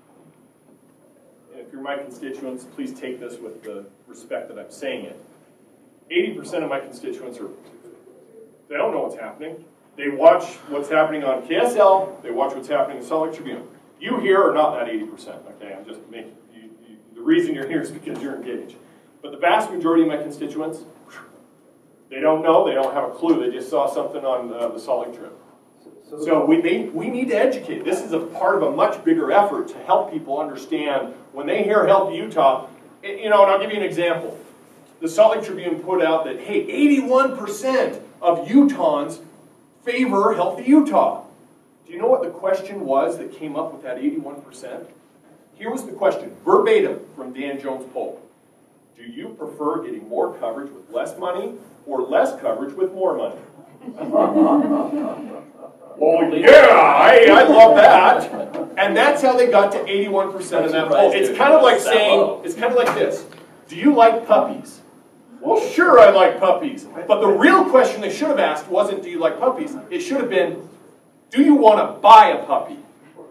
if you're my constituents, please take this with the respect that I'm saying it. eighty percent of my constituents are, they don't know what's happening. They watch what's happening on K S L, they watch what's happening in Salt Lake Tribune. You here are not that eighty percent, okay? I'm just making, you, you, the reason you're here is because you're engaged. But the vast majority of my constituents, they don't know, they don't have a clue, they just saw something on uh, the Salt Lake Trip. So we, they, we need to educate. This is a part of a much bigger effort to help people understand when they hear Healthy Utah, you know, and I'll give you an example. The Salt Lake Tribune put out that, hey, eighty-one percent of Utahns favor Healthy Utah. Do you know what the question was that came up with that eighty-one percent? Here was the question, verbatim from Dan Jones' poll. Do you prefer getting more coverage with less money or less coverage with more money? Well, yeah, I, I love that. And that's how they got to eighty-one percent of that poll. It's kind of like saying, it's kind of like this. Do you like puppies? Well, sure I like puppies. But the real question they should have asked wasn't, do you like puppies? It should have been, do you want to buy a puppy?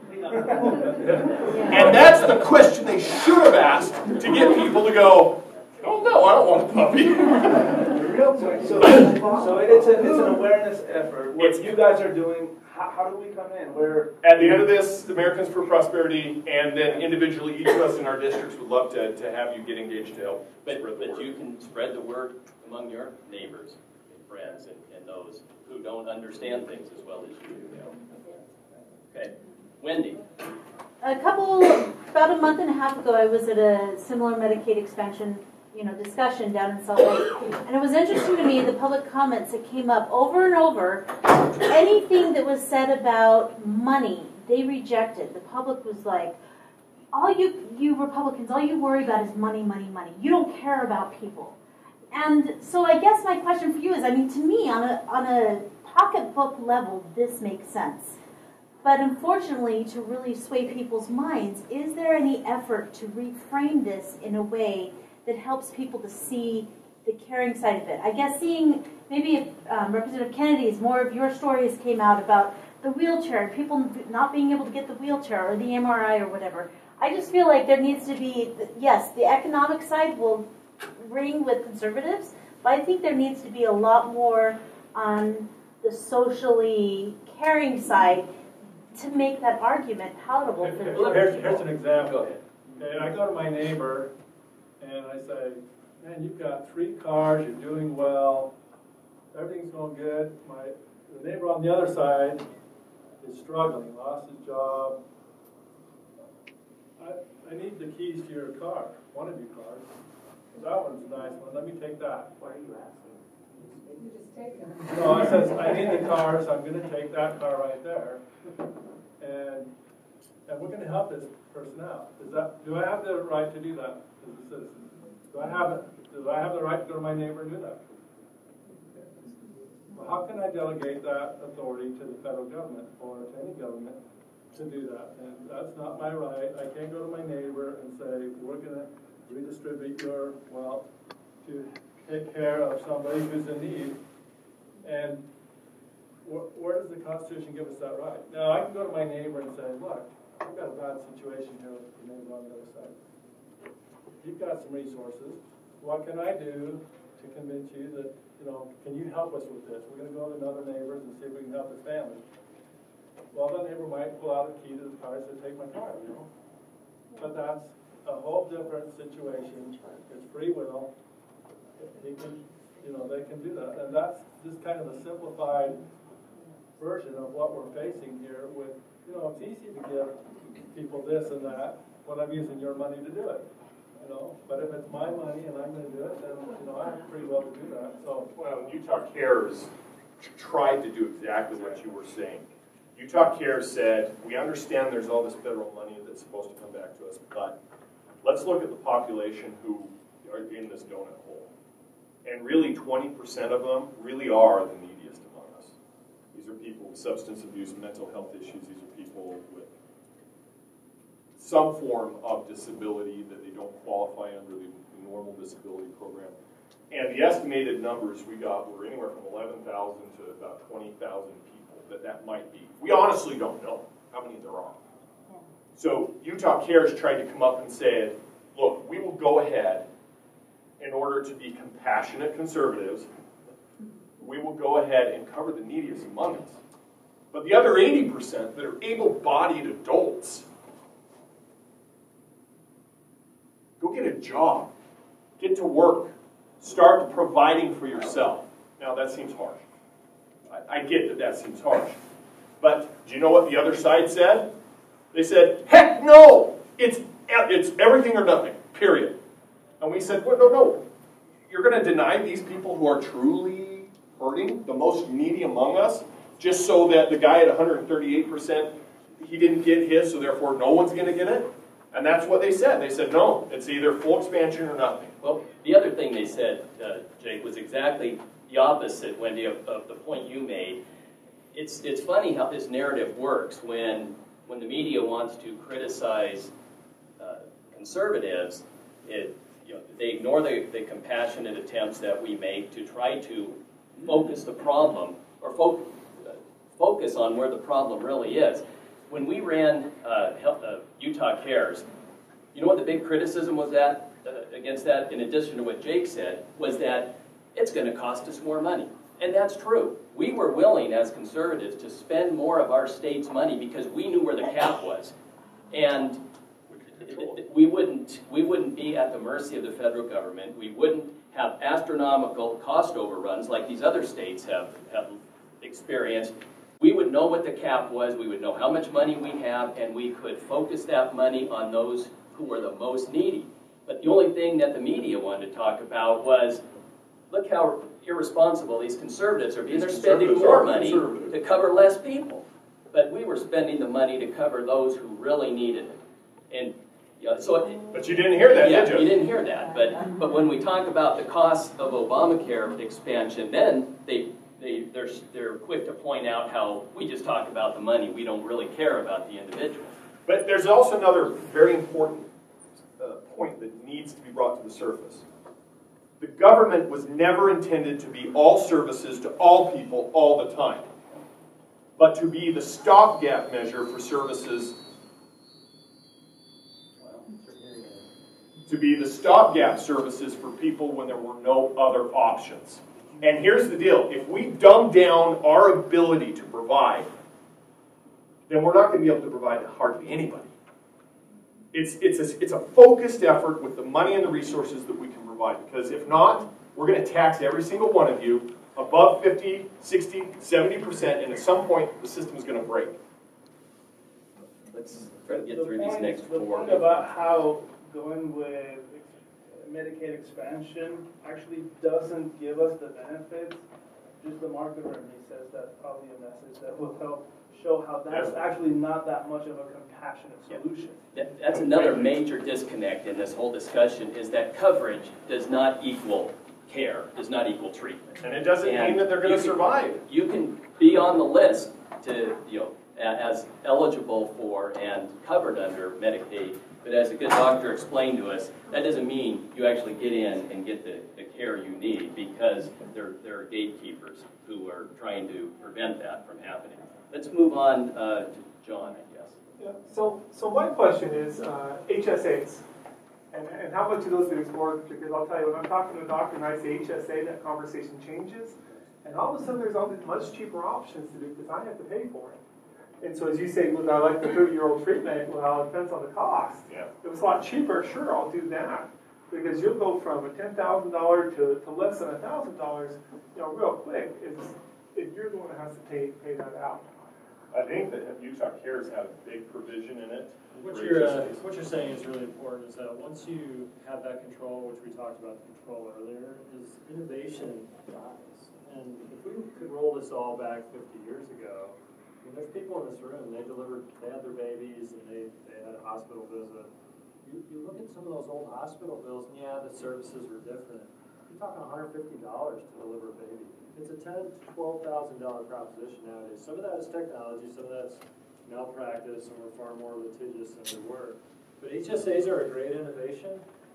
And that's the question they should have asked to get people to go, oh no, I don't want a puppy. So, so it's, a, it's an awareness effort. What it's, you guys are doing, how, how do we come in? Where at the end of this, Americans for Prosperity, and then individually, each of us in our districts would love to, to have you get engaged to help but, spread the but word. You can spread the word among your neighbors and friends and, and those who don't understand things as well as you do. Okay. Wendy. A couple, about a month and a half ago, I was at a similar Medicaid expansion you know, discussion down in Salt Lake. And it was interesting to me, the public comments that came up over and over, anything that was said about money, they rejected. The public was like, all you, you Republicans, all you worry about is money, money, money. You don't care about people. And so I guess my question for you is, I mean, to me, on a, on a pocketbook level, this makes sense. But unfortunately, to really sway people's minds, is there any effort to reframe this in a way that helps people to see the caring side of it? I guess seeing, maybe if um, Representative Kennedy's, more of your stories came out about the wheelchair, people not being able to get the wheelchair or the M R I or whatever. I just feel like there needs to be, yes, the economic side will ring with conservatives, but I think there needs to be a lot more on the socially caring side to make that argument palatable for the here's, here's an example. Okay, I go to my neighbor and I say, man, you've got three cars, you're doing well, everything's going good. My the neighbor on the other side is struggling, lost his job. I, I need the keys to your car, one of your cars. That one's a nice one, let me take that. Why are you asking? You just take them. No, I says, I need the cars, I'm going to take that car right there. And and we're going to help this person out. Is that, do I have the right to do that as a citizen? Do I have it? Do I have the right to go to my neighbor and do that? Well, how can I delegate that authority to the federal government or to any government to do that? And that's not my right. I can't go to my neighbor and say, we're going to redistribute your wealth to take care of somebody who's in need. And wh where does the Constitution give us that right? Now, I can go to my neighbor and say, look, I've got a bad situation here with the neighbor on the other side. You've got some resources. What can I do to convince you that, you know, can you help us with this? We're going to go to another neighbors and see if we can help this family. Well, the neighbor might pull out a key to the car and say, take my car, you know. But that's a whole different situation. It's free will. He can, you know, they can do that. And that's just kind of a simplified version of what we're facing here with, you know, it's easy to give people this and that when I'm using your money to do it. You know, but if it's my money and I'm going to do it, then, you know, I have free will to do that. So, well, Utah Cares tried to do exactly what you were saying. Utah Cares said, we understand there's all this federal money that's supposed to come back to us, but let's look at the population who are in this donut hole. And really, twenty percent of them really are the neediest among us. These are people with substance abuse, mental health issues. These are people with some form of disability that they don't qualify under the normal disability program. And the estimated numbers we got were anywhere from eleven thousand to about twenty thousand people that that might be. We honestly don't know how many there are. So Utah Cares tried to come up and said, look, we will go ahead in order to be compassionate conservatives. We will go ahead and cover the neediest among us. But the other eighty percent that are able-bodied adults, go get a job, get to work, start providing for yourself. Now that seems harsh. I, I get that that seems harsh. But do you know what the other side said? They said, heck no! It's, it's everything or nothing, period. And we said, well, no, no. You're going to deny these people who are truly hurting, the most needy among us, just so that the guy at one hundred thirty-eight percent, he didn't get his, so therefore no one's going to get it? And that's what they said. They said, no, it's either full expansion or nothing. Well, the other thing they said, uh, Jake, was exactly the opposite, Wendy, of, of the point you made. It's, it's funny how this narrative works when, when the media wants to criticize uh, conservatives. It, you know, they ignore the, the compassionate attempts that we make to try to focus the problem, or fo uh, focus on where the problem really is. When we ran uh, Health, uh, Utah Cares, you know what the big criticism was that, uh, against that, in addition to what Jake said, was that it's going to cost us more money. And that's true. We were willing, as conservatives, to spend more of our state's money because we knew where the cap was. And we wouldn't, we wouldn't be at the mercy of the federal government. We wouldn't have astronomical cost overruns like these other states have, have experienced. We would know what the cap was, we would know how much money we have, and we could focus that money on those who were the most needy. But the only thing that the media wanted to talk about was, look how irresponsible these conservatives are being. They're spending more money to cover less people. But we were spending the money to cover those who really needed it. And you know, so it, but you didn't hear that, yeah, did you? you didn't hear that. But but when we talk about the cost of Obamacare expansion, then they they they're they're quick to point out how we just talk about the money. We don't really care about the individual. But there's also another very important uh, point that needs to be brought to the surface. The government was never intended to be all services to all people all the time, but to be the stopgap measure for services. To be the stopgap services for people when there were no other options. And here's the deal. If we dumb down our ability to provide, then we're not going to be able to provide to hardly anybody. It's, it's, a, it's a focused effort with the money and the resources that we can provide. Because if not, we're going to tax every single one of you above fifty, sixty, seventy percent, and at some point the system is going to break. Let's try to get the through point, these next the four. point about how going with Medicaid expansion actually doesn't give us the benefits, just the market remedy says that's probably a message that will help show how that's actually not that much of a compassionate solution. Yeah. That, that's another major disconnect in this whole discussion, is that coverage does not equal care, does not equal treatment. And it doesn't and mean that they're going to survive. You can be on the list to, you know, as eligible for and covered under Medicaid, but as a good doctor explained to us, that doesn't mean you actually get in and get the, the care you need, because there, there are gatekeepers who are trying to prevent that from happening. Let's move on uh, to John, I guess. Yeah. So, so my question is uh, H S As, and, and how much of those get explored? Because I'll tell you, when I'm talking to a doctor and I say H S A, that conversation changes, and all of a sudden there's all these much cheaper options to do because I have to pay for it. And so as you say, look, I like the thirty-year-old treatment. Well, it depends on the cost. Yeah. If it's a lot cheaper, sure, I'll do that. Because you'll go from a ten thousand dollars to, to less than one thousand dollars, you know, real quick, if, if you're the one that has to pay, pay that out. I think that Utah Cares had a big provision in it. What you're, uh, what you're saying is really important, is that once you have that control, which we talked about the control earlier, is innovation dies. And if we could roll this all back fifty years ago, I mean, there's people in this room, they delivered, they had their babies, and they, they had a hospital visit. You, you look at some of those old hospital bills, and yeah, the services were different. You're talking one hundred fifty dollars to deliver a baby. It's a ten to twelve thousand dollar proposition nowadays. Some of that is technology, some of that's malpractice, and we're far more litigious than we were. But H S As are a great innovation,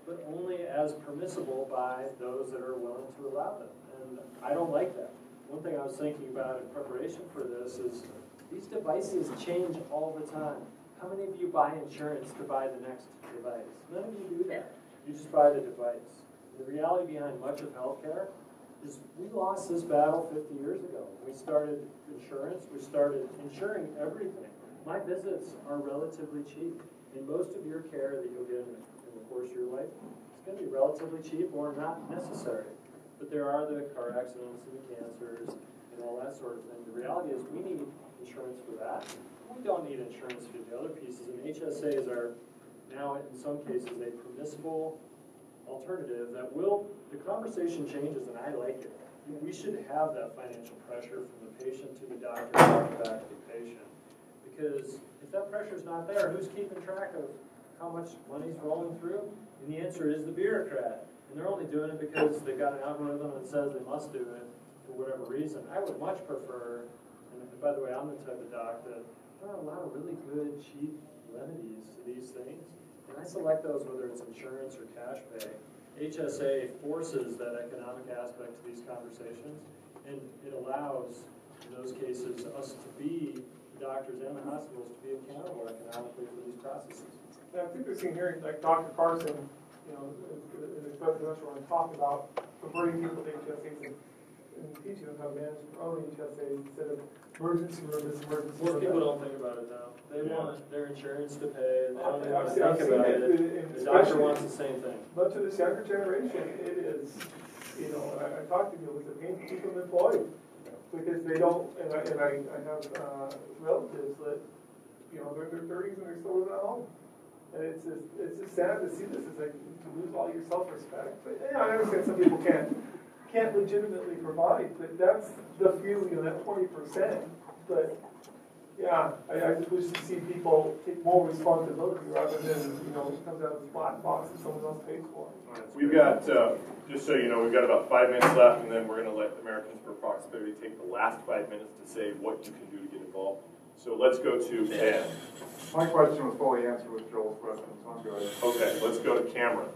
but only as permissible by those that are willing to allow them. And I don't like that. One thing I was thinking about in preparation for this is these devices change all the time. How many of you buy insurance to buy the next device? None of you do that. You just buy the device. The reality behind much of healthcare is we lost this battle fifty years ago. We started insurance. We started insuring everything. My visits are relatively cheap. And most of your care that you'll get in, in the course of your life is going to be relatively cheap or not necessary. But there are the car accidents and the cancers and all that sort of thing. The reality is we need insurance for that. We don't need insurance for the other pieces. And H S As are now, in some cases, a permissible alternative that will, the conversation changes and I like it. We should have that financial pressure from the patient to the doctor and back to the patient. Because if that pressure is not there, who's keeping track of how much money's rolling through? And the answer is the bureaucrat. And they're only doing it because they've got an algorithm that says they must do it for whatever reason. I would much prefer, and by the way, I'm the type of doc that there are a lot of really good, cheap remedies to these things. And I select those whether it's insurance or cash pay. H S A forces that economic aspect to these conversations, and it allows, in those cases, us to be, the doctors and the hospitals, to be accountable economically for these processes. Yeah, I think we're seeing here, like Doctor Carson, you know, especially us want to talk about converting people to H S As and, and teaching them how to manage their own H S As instead of emergency room, this emergency room. Most people don't think about it now. They yeah. want their insurance to pay, and they don't even want to I've think about it. it. The doctor wants the same thing. But to this younger generation, it is, you know, I, I talk to people, it's a pain to keep them employed. Because they don't, and I, and I, I have uh, relatives that, you know, they're in their thirties and they're still living at home. And it's just, it's just sad to see this. It's like to lose all your self-respect. But yeah, I understand some people can't can't legitimately provide, but that's the feeling of that twenty percent. But yeah, I, I just wish to see people take more responsibility rather than, you know, it comes out of this black box that someone else pays for. All right, we've got, uh, just so you know, we've got about five minutes left, and then we're going to let Americans for Prosperity take the last five minutes to say what you can do to get involved. So let's go to Ben. My question was fully answered with Joel's question, so I'm good. Okay, let's go to Cameron.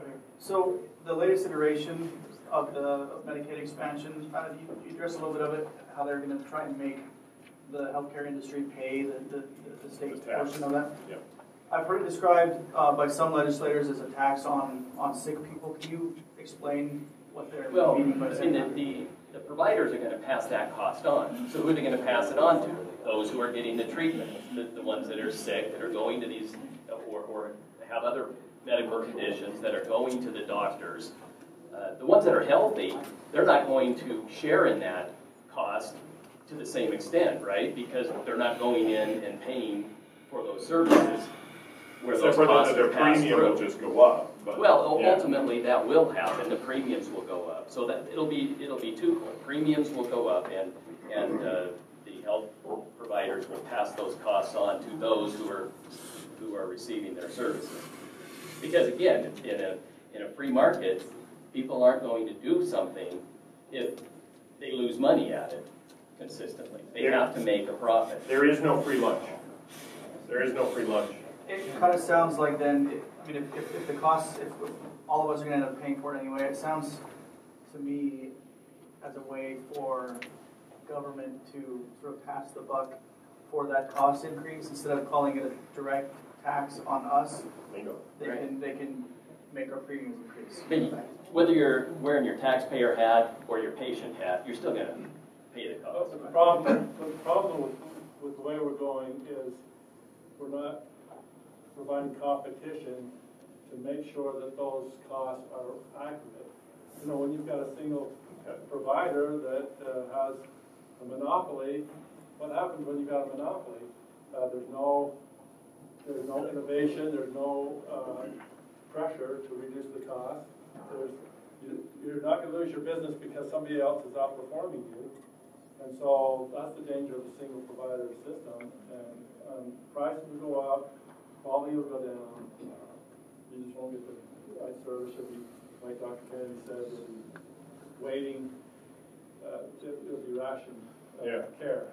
So the latest iteration of the Medicaid expansion, uh, you, you addressed a little bit of it, how they're going to try and make the healthcare industry pay the, the, the state's portion of that. Yep. I've heard it described uh, by some legislators as a tax on, on sick people. Can you explain what they're well, meaning by I saying mean, that? the, the providers are going to pass that cost on. So who are they going to pass it on to? Those who are getting the treatment, the, the ones that are sick, that are going to these, or, or have other medical conditions that are going to the doctors. Uh, the ones that are healthy, they're not going to share in that cost to the same extent, right? Because they're not going in and paying for those services where Except those costs their are passed premium through. will just go up. But, well, yeah. ultimately that will happen. The premiums will go up, so that it'll be it'll be twofold. Premiums will go up, and and uh, the health providers will pass those costs on to those who are who are receiving their services. Because again, in a in a free market, people aren't going to do something if they lose money at it consistently. They there, have to make a profit. There is no free lunch. There is no free lunch. It kind of sounds like then, I mean, if, if, if the costs, if all of us are going to end up paying for it anyway, it sounds to me as a way for government to sort of pass the buck for that cost increase instead of calling it a direct tax on us. Bingo. They Right. can they can make our premiums increase. But whether you're wearing your taxpayer hat or your patient hat, you're still going to pay the cost. The problem, the problem with, with the way we're going is we're not providing competition to make sure that those costs are accurate. You know, when you've got a single provider that uh, has a monopoly, what happens when you've got a monopoly? Uh, there's no there's no innovation, there's no uh, pressure to reduce the cost. There's, you, you're not going to lose your business because somebody else is outperforming you. And so that's the danger of the single provider system. And um, prices will go up, quality will go down. Uh, you just won't get the right service. You'll be, like Doctor Kennedy said, you'll be waiting. Uh, you'll be rationed uh, yeah. care.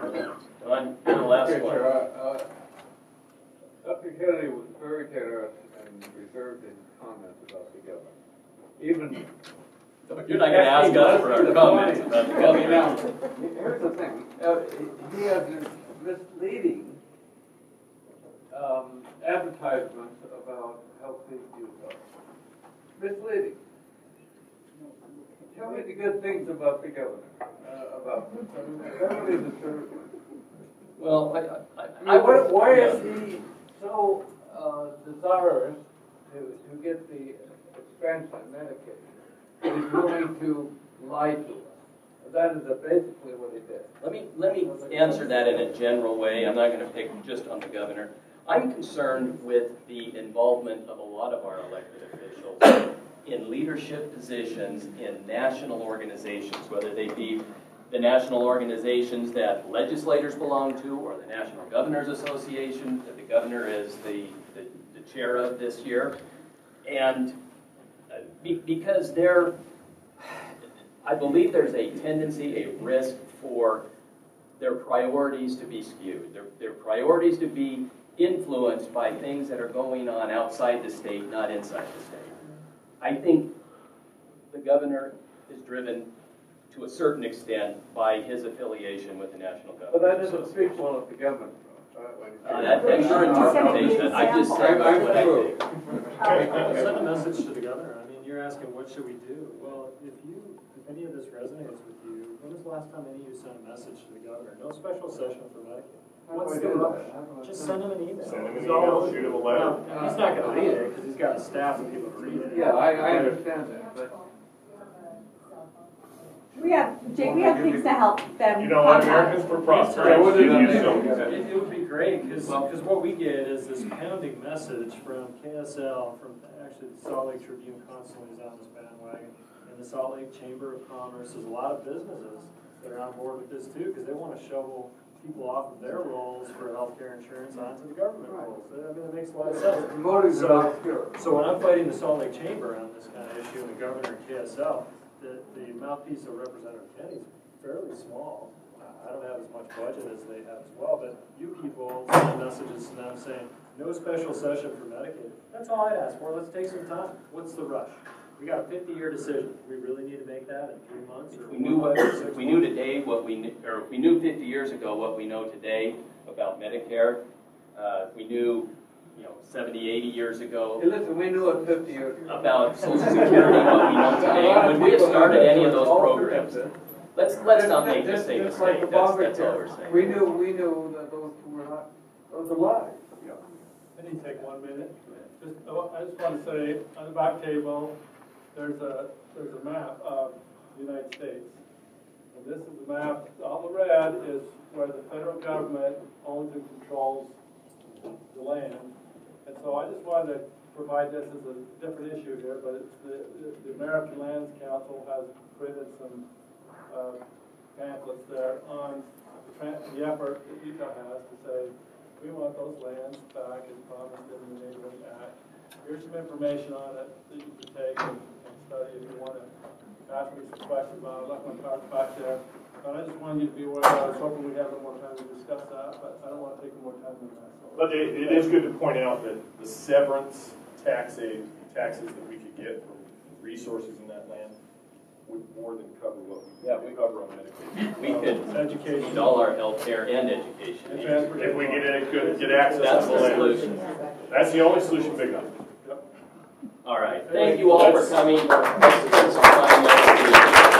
On the last okay, one. Sure. Uh, uh, Doctor Kennedy was very generous and reserved in comment about the governor. Even you're not going to ask us for our comments about the governor. Now, here's the thing. Uh, he has this misleading um, advertisements about healthy Utah. Misleading. Tell me the good things about the governor. Uh, about that really disturbs me. Well, I, I, I mean, why, why yeah. is he so uh, desirous to, to get the expansion of Medicaid? He's willing to lie to us. That is basically what he did. Let me let me answer that in a general way. I'm not going to pick just on the governor. I'm concerned with the involvement of a lot of our elected officials in leadership positions in national organizations, whether they be the national organizations that legislators belong to or the National Governors Association that the governor is the, the, the chair of this year. And uh, be, because there, I believe there's a tendency, a risk for their priorities to be skewed, their, their priorities to be influenced by things that are going on outside the state, not inside the state. I think the governor is driven to a certain extent by his affiliation with the national government. But that doesn't speak well of the government. Uh, that, that's your interpretation. I just said what I think. Send a message to the governor. I mean, you're asking what should we do? Well, if you, if any of this resonates with you, when was the last time any of you sent a message to the governor? No special session for Medicaid. What's the rush? Just send him an email. Send him an email, shoot him a letter. Well, he's not going to read it because he's got a staff of people to read it. Yeah, I, I understand that, but We have, Jake, we have things to help them. You know, Americans for Prosperity. It, it would be great because what we get is this pounding message from K S L, from actually the Salt Lake Tribune constantly is on this bandwagon, and the Salt Lake Chamber of Commerce. There's a lot of businesses that are on board with this too because they want to shovel people off of their roles for healthcare insurance onto the government roles. I mean, it makes a lot of sense. So, so when I'm fighting the Salt Lake Chamber on this kind of issue, and the governor and K S L, the, the mouthpiece of Representative Kenny is fairly small. I don't have as much budget as they have as well, but you people send messages to them saying, no special session for Medicaid. That's all I'd ask for. Let's take some time. What's the rush? We got a fifty-year decision. We really need to make that in three months? Or we knew what, if we knew today what we knew, or if we knew fifty years ago what we know today about Medicare, uh, we knew, you know, seventy, eighty years ago. Hey, listen, we knew it fifty years ago. About Social Security, what we know today. When we have started any of those programs, let's let's not make the same mistake. That's, that's all we're saying. We knew we knew that those two were not those are lies. I need to take one minute. Just, oh, I just want to say on the back table, there's a there's a map of the United States, and this is the map. All the red is where the federal government owns and controls the land, and so I just wanted to provide this as a different issue here. But it's the, the, the American Lands Council has printed some uh, pamphlets there on the, the effort that Utah has to say we want those lands back as promised in the Neighborhood Act. Here's some information on it that you can take and, and study if you want to ask me some questions about it. Let me talk back there. But I just wanted you to be aware. I was hoping we'd have a little more time to discuss that, but I don't want to take more time than that. So. But it, it is good to point out that the severance tax aid, taxes that we could get from resources in that land would more than cover what we, yeah, we cover on Medicaid. We could education, all our health care and education. And if we get it, good, get access That's to the the land. solution. That's the only solution big enough. All right. Thank you all for coming.